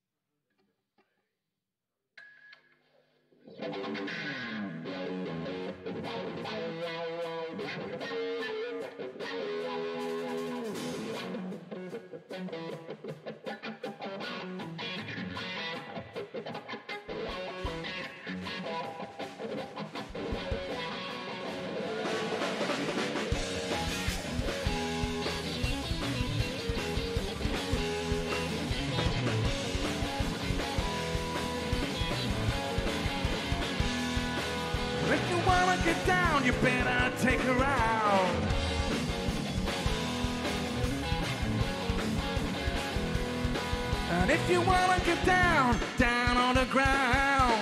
[SPEAKER 1] If you wanna get down, you better take her out. And if you wanna get down, down on the ground.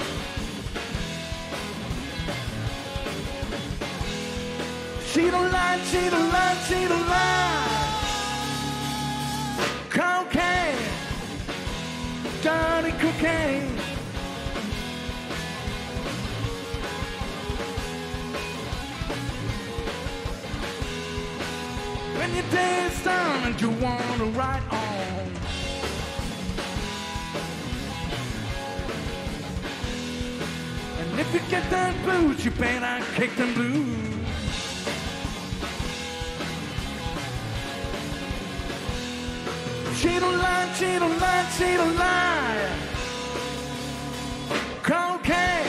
[SPEAKER 1] She don't lie, she don't lie, she don't lie. Cocaine, dirty cocaine. When your day is done and you want to ride on, and if you get that blues, you better kick them blues. She don't lie, she don't lie, she don't lie. Cocaine.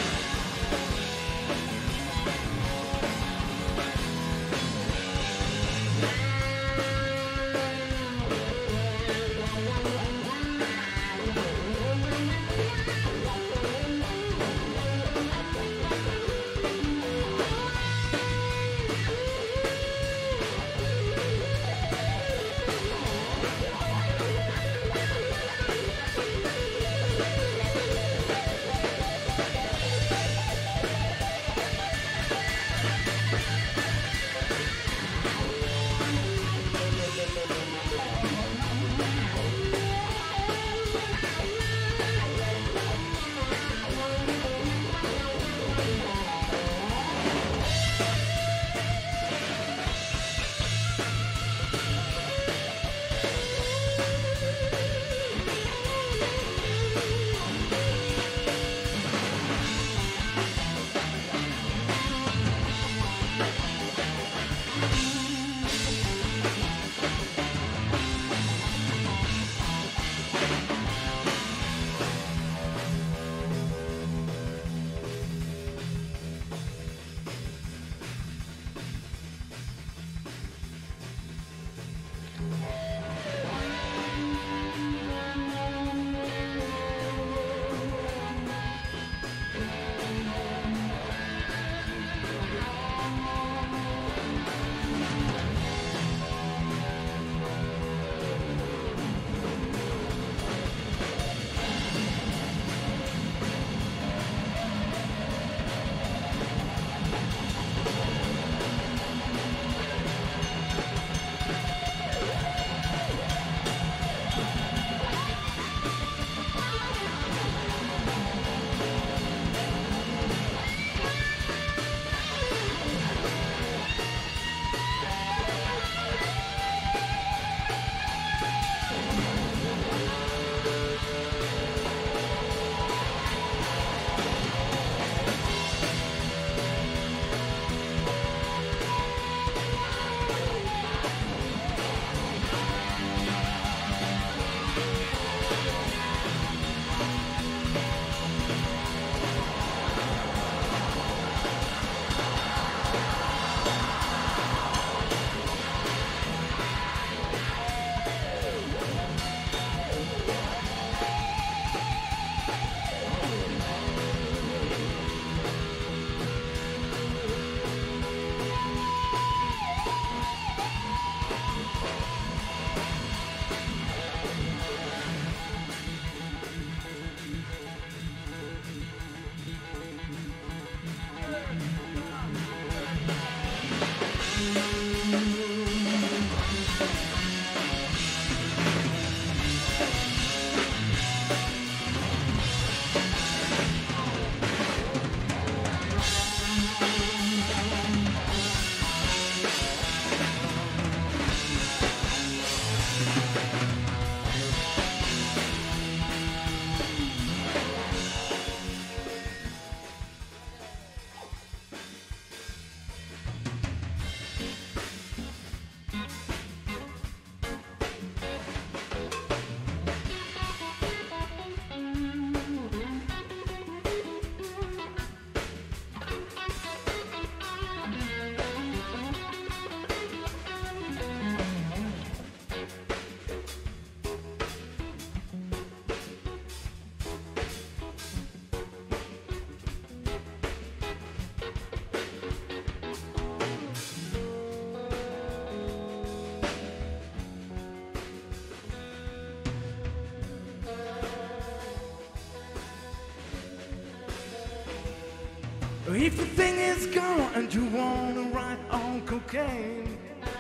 [SPEAKER 1] If the thing is gone and you wanna ride on cocaine,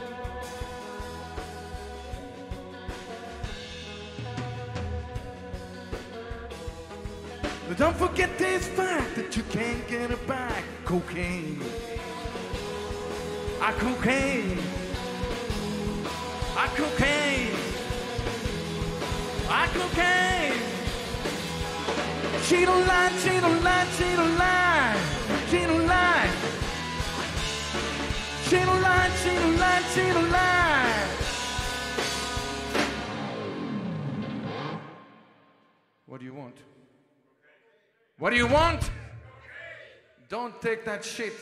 [SPEAKER 1] don't forget this fact that you can't get it back. Cocaine. Ah, cocaine. Ah, cocaine. Ah, cocaine. She don't lie, she don't lie, she don't lie. She don't lie. She don't lie, she don't lie, she don't lie. What do you want? What do you want? Don't take that shit.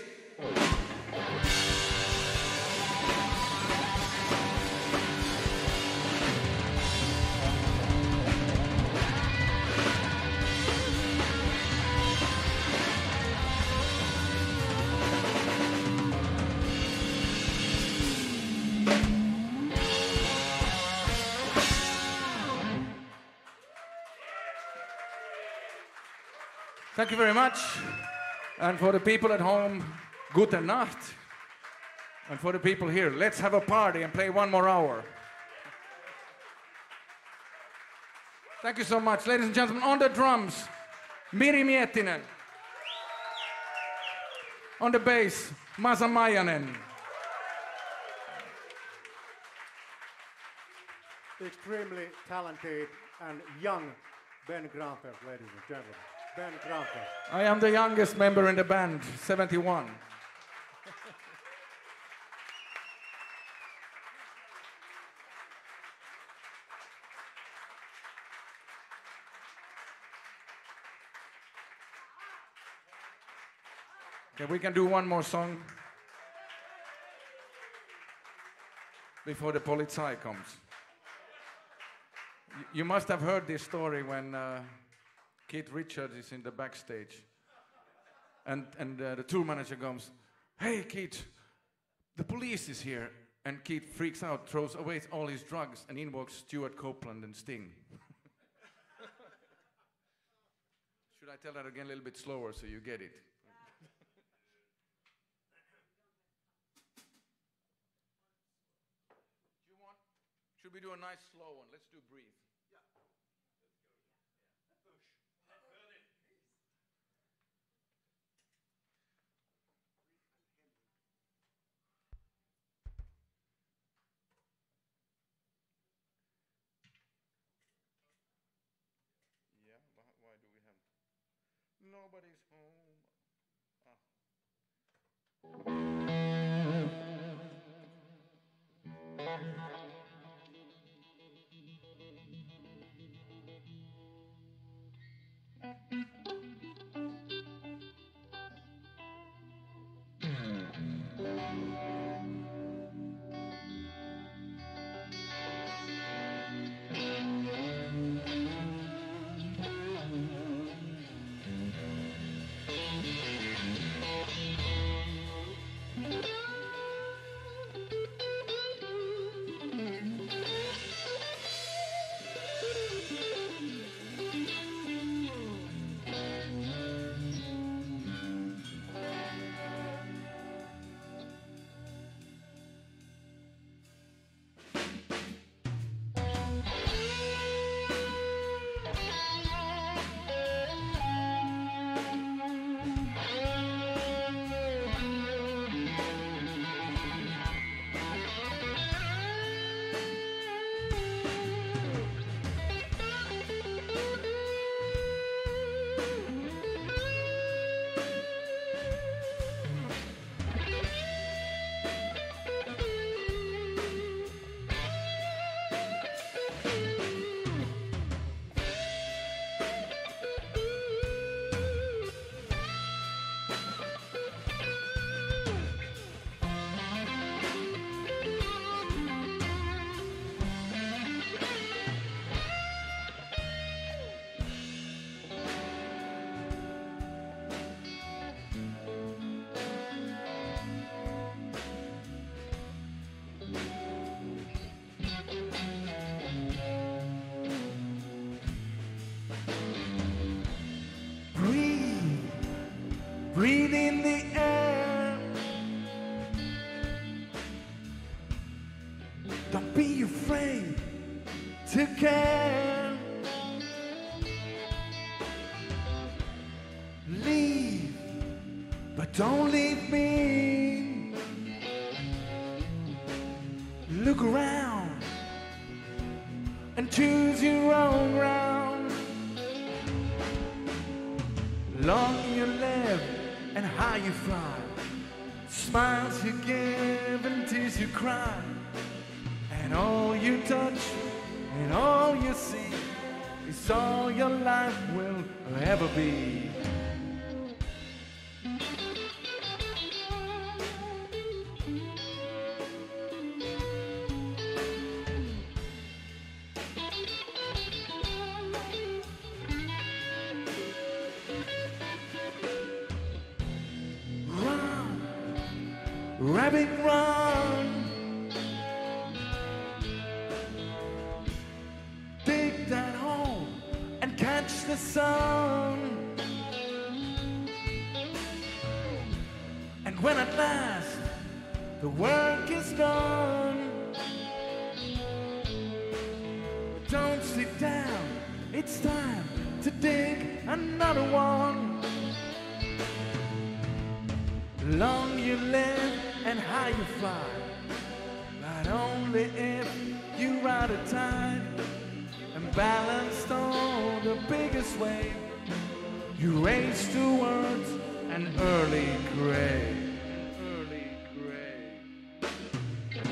[SPEAKER 1] Thank you very much. And for the people at home, gute Nacht. And for the people here, let's have a party and play one more hour. Thank you so much. Ladies and gentlemen, on the drums, Miri Miettinen. On the bass, Masa Majanen.
[SPEAKER 3] Extremely talented and young Ben Granter, ladies and gentlemen. Ben Granter.
[SPEAKER 1] I am the youngest member in the band, seventy-one. Okay, we can do one more song before the Polizei comes. Y- You must have heard this story when uh, Keith Richards is in the backstage, and and uh, the tour manager comes, "Hey Keith, the police is here," and Keith freaks out, throws away all his drugs, and in walks Stuart Copeland and Sting. Should I tell that again a little bit slower so you get it? Do you want? Should we do a nice slow one? Let's do Breathe. Yeah, why, why do we have nobody's home? Ah. Don't leave me. Look around and choose your own ground. Long you live and high you fly. Smiles you give and tears you cry. And all you touch and all you see is all your life will ever be. Run, rabbit, run. Dig that hole and catch the sun. And when at last the work is done, don't sit down, it's time to dig another one. Long you live and high you fly, but only if you ride a tide and balanced on the biggest wave, you race towards an early grave. Early grave.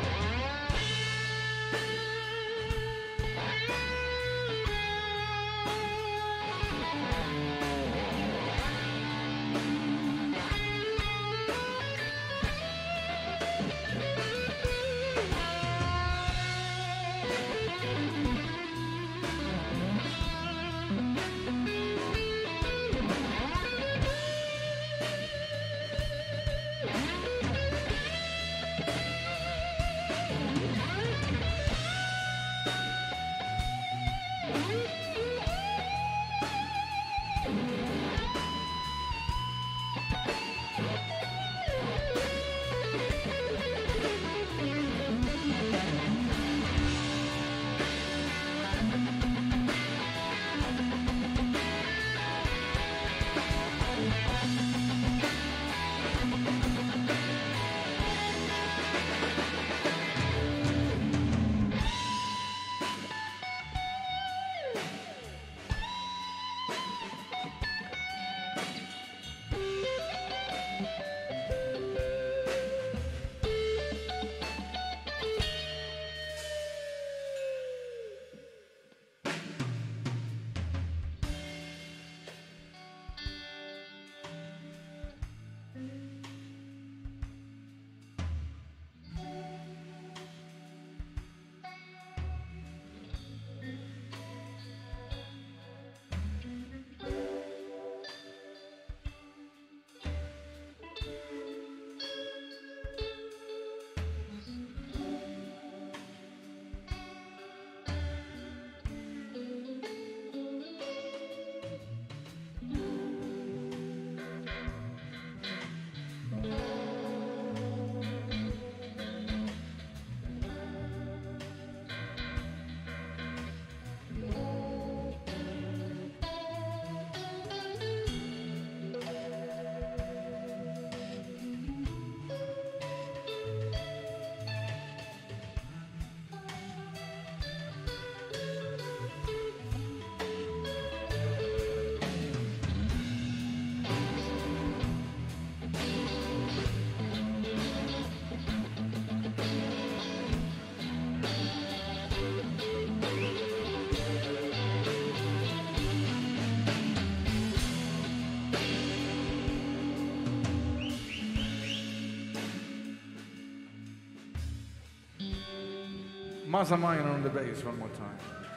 [SPEAKER 1] Massa Minor on the bass one more time.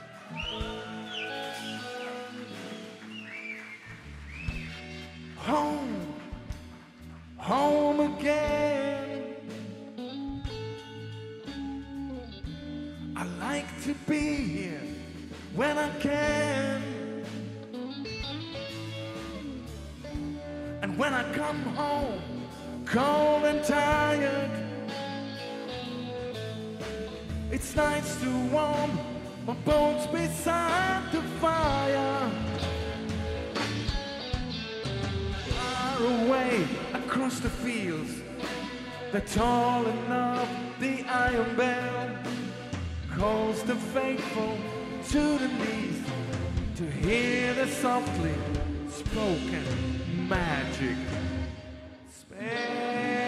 [SPEAKER 1] Home, home again. I like to be here when I can. And when I come home, cold and tired, it's nice to warm my bones beside the fire. I away across the fields, the tolling of the iron bell calls the faithful to the knees to hear the softly spoken magic spell.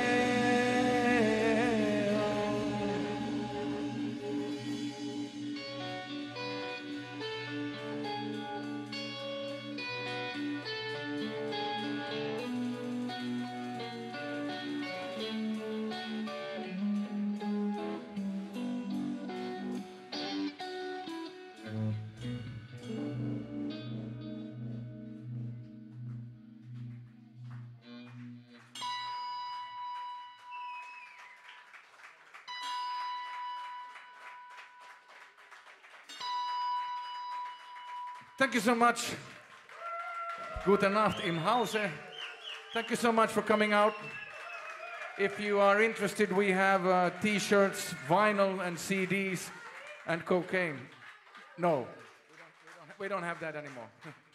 [SPEAKER 1] Thank you so much. Gute Nacht im Hause. Thank you so much for coming out. If you are interested, we have uh, t-shirts, vinyl, and C Ds, and cocaine. No, we don't, we don't, we don't have that anymore.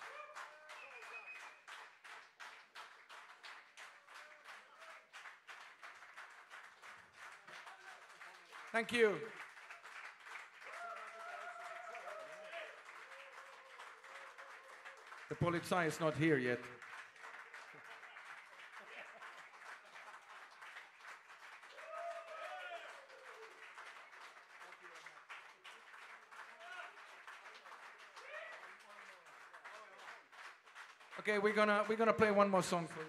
[SPEAKER 1] Thank you. The Polizei is not here yet. Okay, we're gonna we're gonna play one more song for you.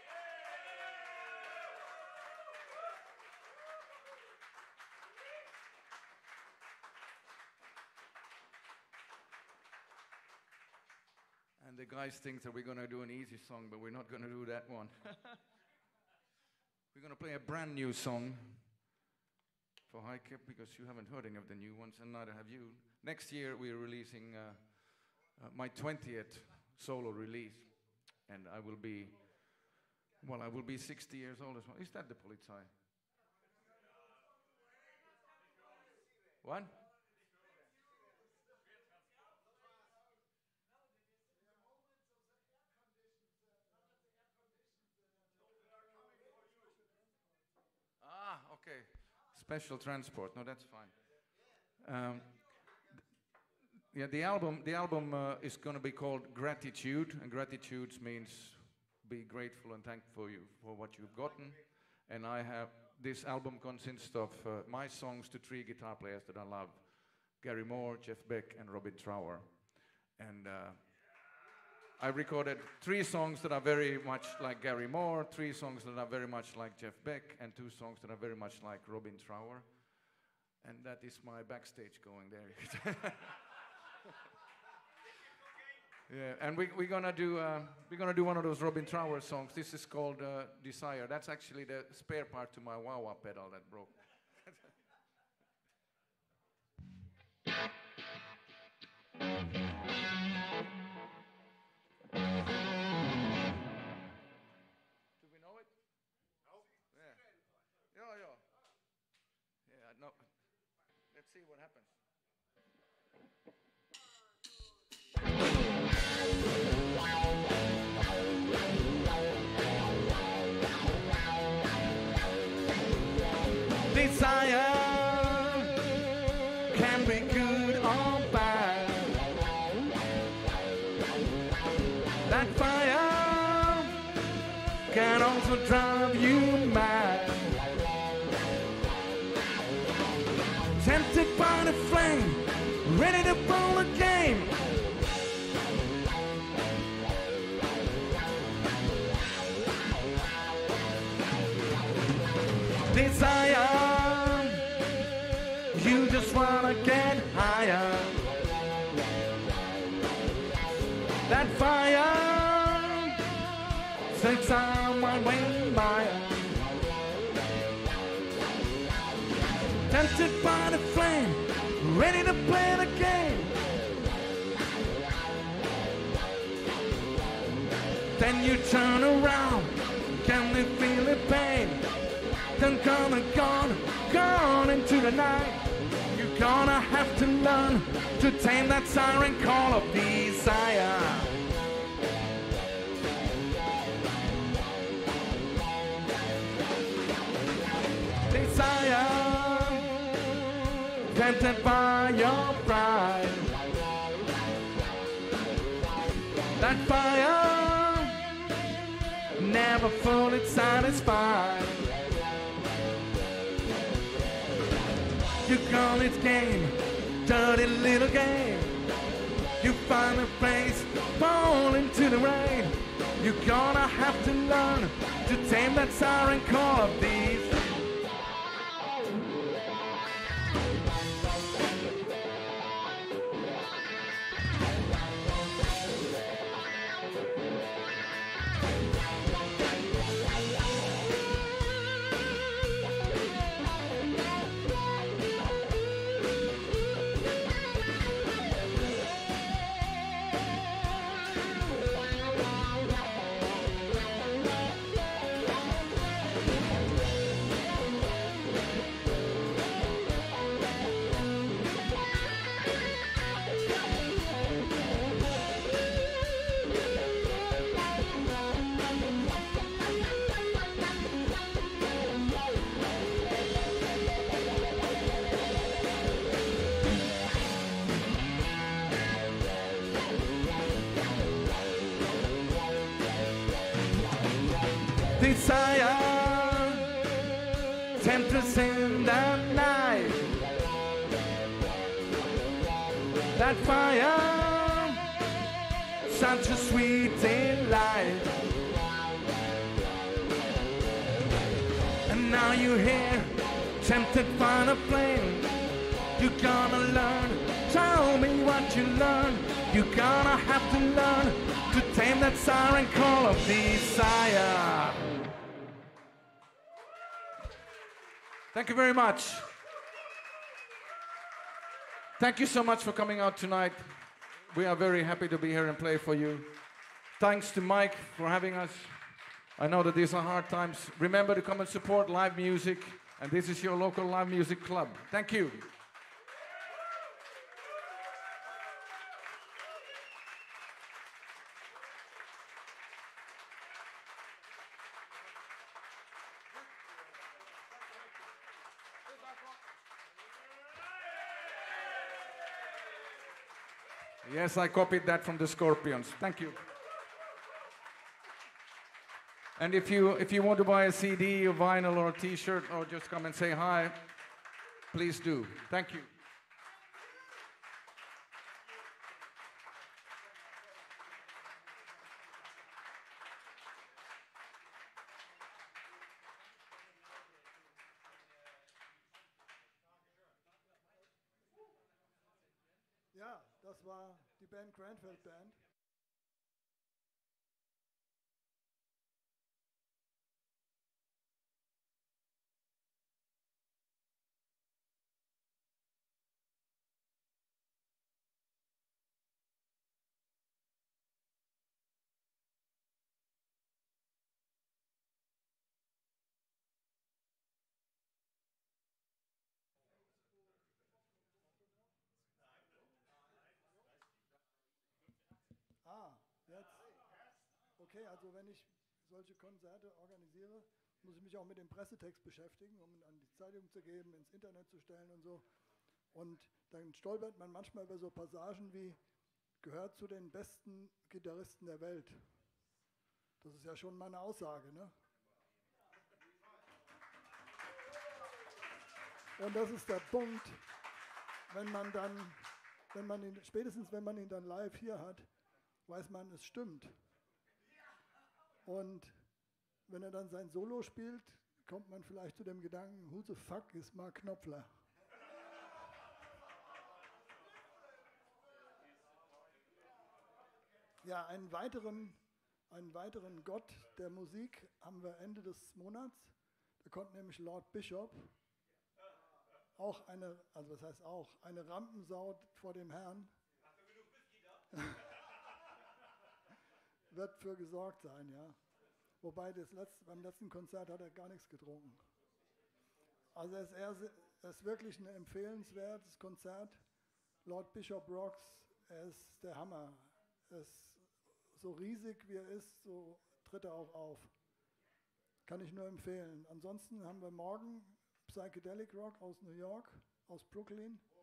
[SPEAKER 1] And the guys think that we're going to do an easy song, but we're not going to do that one. We're going to play a brand new song for Heike, because you haven't heard any of the new ones, and neither have you. Next year, we're releasing uh, uh, my twentieth solo release, and I will be, well, I will be sixty years old as well. Is that the Polizei? What? Okay, special transport. No, that's fine. Um, yeah, the album. The album uh, is going to be called Gratitude, and gratitude means be grateful and thankful you for what you've gotten. And I have this album consists of uh, my songs to three guitar players that I love: Gary Moore, Jeff Beck, and Robin Trower. And uh, I recorded three songs that are very much like Gary Moore, three songs that are very much like Jeff Beck, and two songs that are very much like Robin Trower. And that is my backstage going there. Yeah, and we, we're gonna do uh, we're gonna do one of those Robin Trower songs. This is called uh, Desire. That's actually the spare part to my wah-wah pedal that broke. See what happens. Desire can be good or bad. That fire can also drive you mad. Tempted by the flame, ready to pull the game. Desire, you just wanna get higher. That fire sets someone way higher. Tempted by the flame, ready to play the game. Then you turn around, can you feel the pain? Then come and gone, gone into the night. You're gonna have to learn to tame that siren call of desire. tempted by your pride. That fire never fully satisfied. You call it game, dirty little game. You find a place, fall into the rain. You're gonna have to learn to tame that siren call of these. Desire, temptress in the night. That fire, such a sweet delight. And now you're here, tempted by the flame. You're gonna learn, tell me what you learn. You're gonna have to learn to tame that siren call of desire. Thank you very much. Thank you so much for coming out tonight. We are very happy to be here and play for you. Thanks to Mike for having us. I know that these are hard times. Remember to come and support live music, and this is your local live music club. Thank you. Yes, I copied that from the Scorpions. Thank you. And if you if you want to buy a C D, a vinyl, or a T-shirt, or just come and say hi, please do. Thank you.
[SPEAKER 2] Ja, das war die Band Granville Band. Ah, jetzt. Okay, also wenn ich solche Konzerte organisiere, muss ich mich auch mit dem Pressetext beschäftigen, um ihn an die Zeitung zu geben, ins Internet zu stellen und so. Und dann stolpert man manchmal über so Passagen wie, gehört zu den besten Gitarristen der Welt. Das ist ja schon mal eine Aussage, ne? Und das ist der Punkt, wenn man dann, wenn man ihn, spätestens wenn man ihn dann live hier hat, weiß man, es stimmt. Und wenn er dann sein Solo spielt, kommt man vielleicht zu dem Gedanken, who the fuck ist Mark Knopfler? Ja, einen weiteren, einen weiteren Gott der Musik haben wir Ende des Monats. Da kommt nämlich Lord Bishop. Auch eine, also was heißt auch, eine Rampensau vor dem Herrn.
[SPEAKER 5] Hast du genug Whisky da?
[SPEAKER 2] Wird für gesorgt sein, ja. Wobei das letzte, beim letzten Konzert hat er gar nichts getrunken. Also es ist, eher, es ist wirklich ein empfehlenswertes Konzert. Lord Bishop rocks, er ist der Hammer. Er ist so riesig wie er ist, so tritt er auch auf. Kann ich nur empfehlen. Ansonsten haben wir morgen Psychedelic Rock aus New York, aus Brooklyn.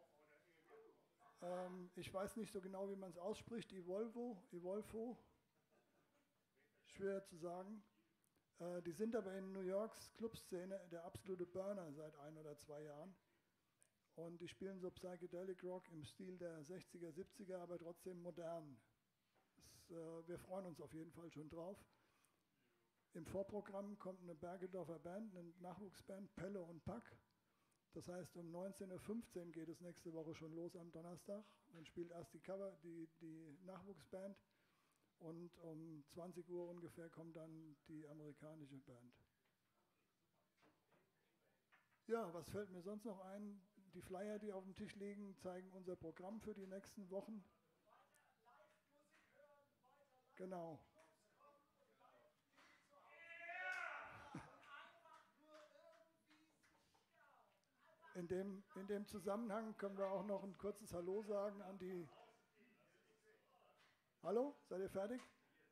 [SPEAKER 2] Ähm, ich weiß nicht so genau, wie man es ausspricht. Evolvo, Evolvo, schwer zu sagen. Äh, die sind aber in New Yorks Clubszene der absolute Burner seit ein oder zwei Jahren. Und die spielen so Psychedelic Rock im Stil der sechziger, siebziger, aber trotzdem modern. Das, äh, wir freuen uns auf jeden Fall schon drauf. Im Vorprogramm kommt eine Bergedorfer Band, eine Nachwuchsband, Pelle und Pack. Das heißt, um neunzehn Uhr fünfzehn geht es nächste Woche schon los am Donnerstag. Dann spielt erst die Cover, die, die Nachwuchsband und um zwanzig Uhr ungefähr kommt dann die amerikanische Band. Ja, was fällt mir sonst noch ein? Die Flyer, die auf dem Tisch liegen, zeigen unser Programm für die nächsten Wochen. Genau. In dem, in dem Zusammenhang können wir auch noch ein kurzes Hallo sagen an die... Hallo, seid ihr fertig?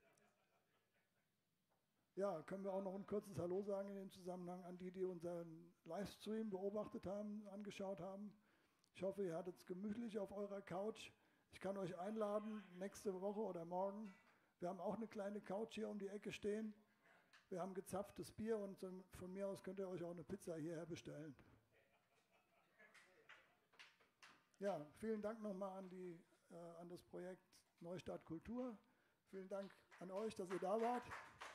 [SPEAKER 2] Ja, können wir auch noch ein kurzes Hallo sagen in dem Zusammenhang an die, die unseren Livestream beobachtet haben, angeschaut haben. Ich hoffe, ihr hattet es gemütlich auf eurer Couch. Ich kann euch einladen, nächste Woche oder morgen. Wir haben auch eine kleine Couch hier um die Ecke stehen. Wir haben gezapftes Bier und von mir aus könnt ihr euch auch eine Pizza hierher bestellen. Ja, vielen Dank nochmal an, die, äh, an das Projekt Neustart Kultur. Vielen Dank an euch, dass ihr da wart.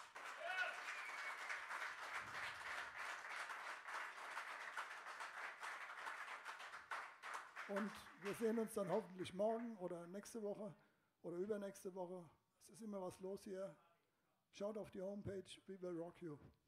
[SPEAKER 2] Und wir sehen uns dann hoffentlich morgen oder nächste Woche oder übernächste Woche. Es ist immer was los hier. Schaut auf die Homepage, We Will Rock You.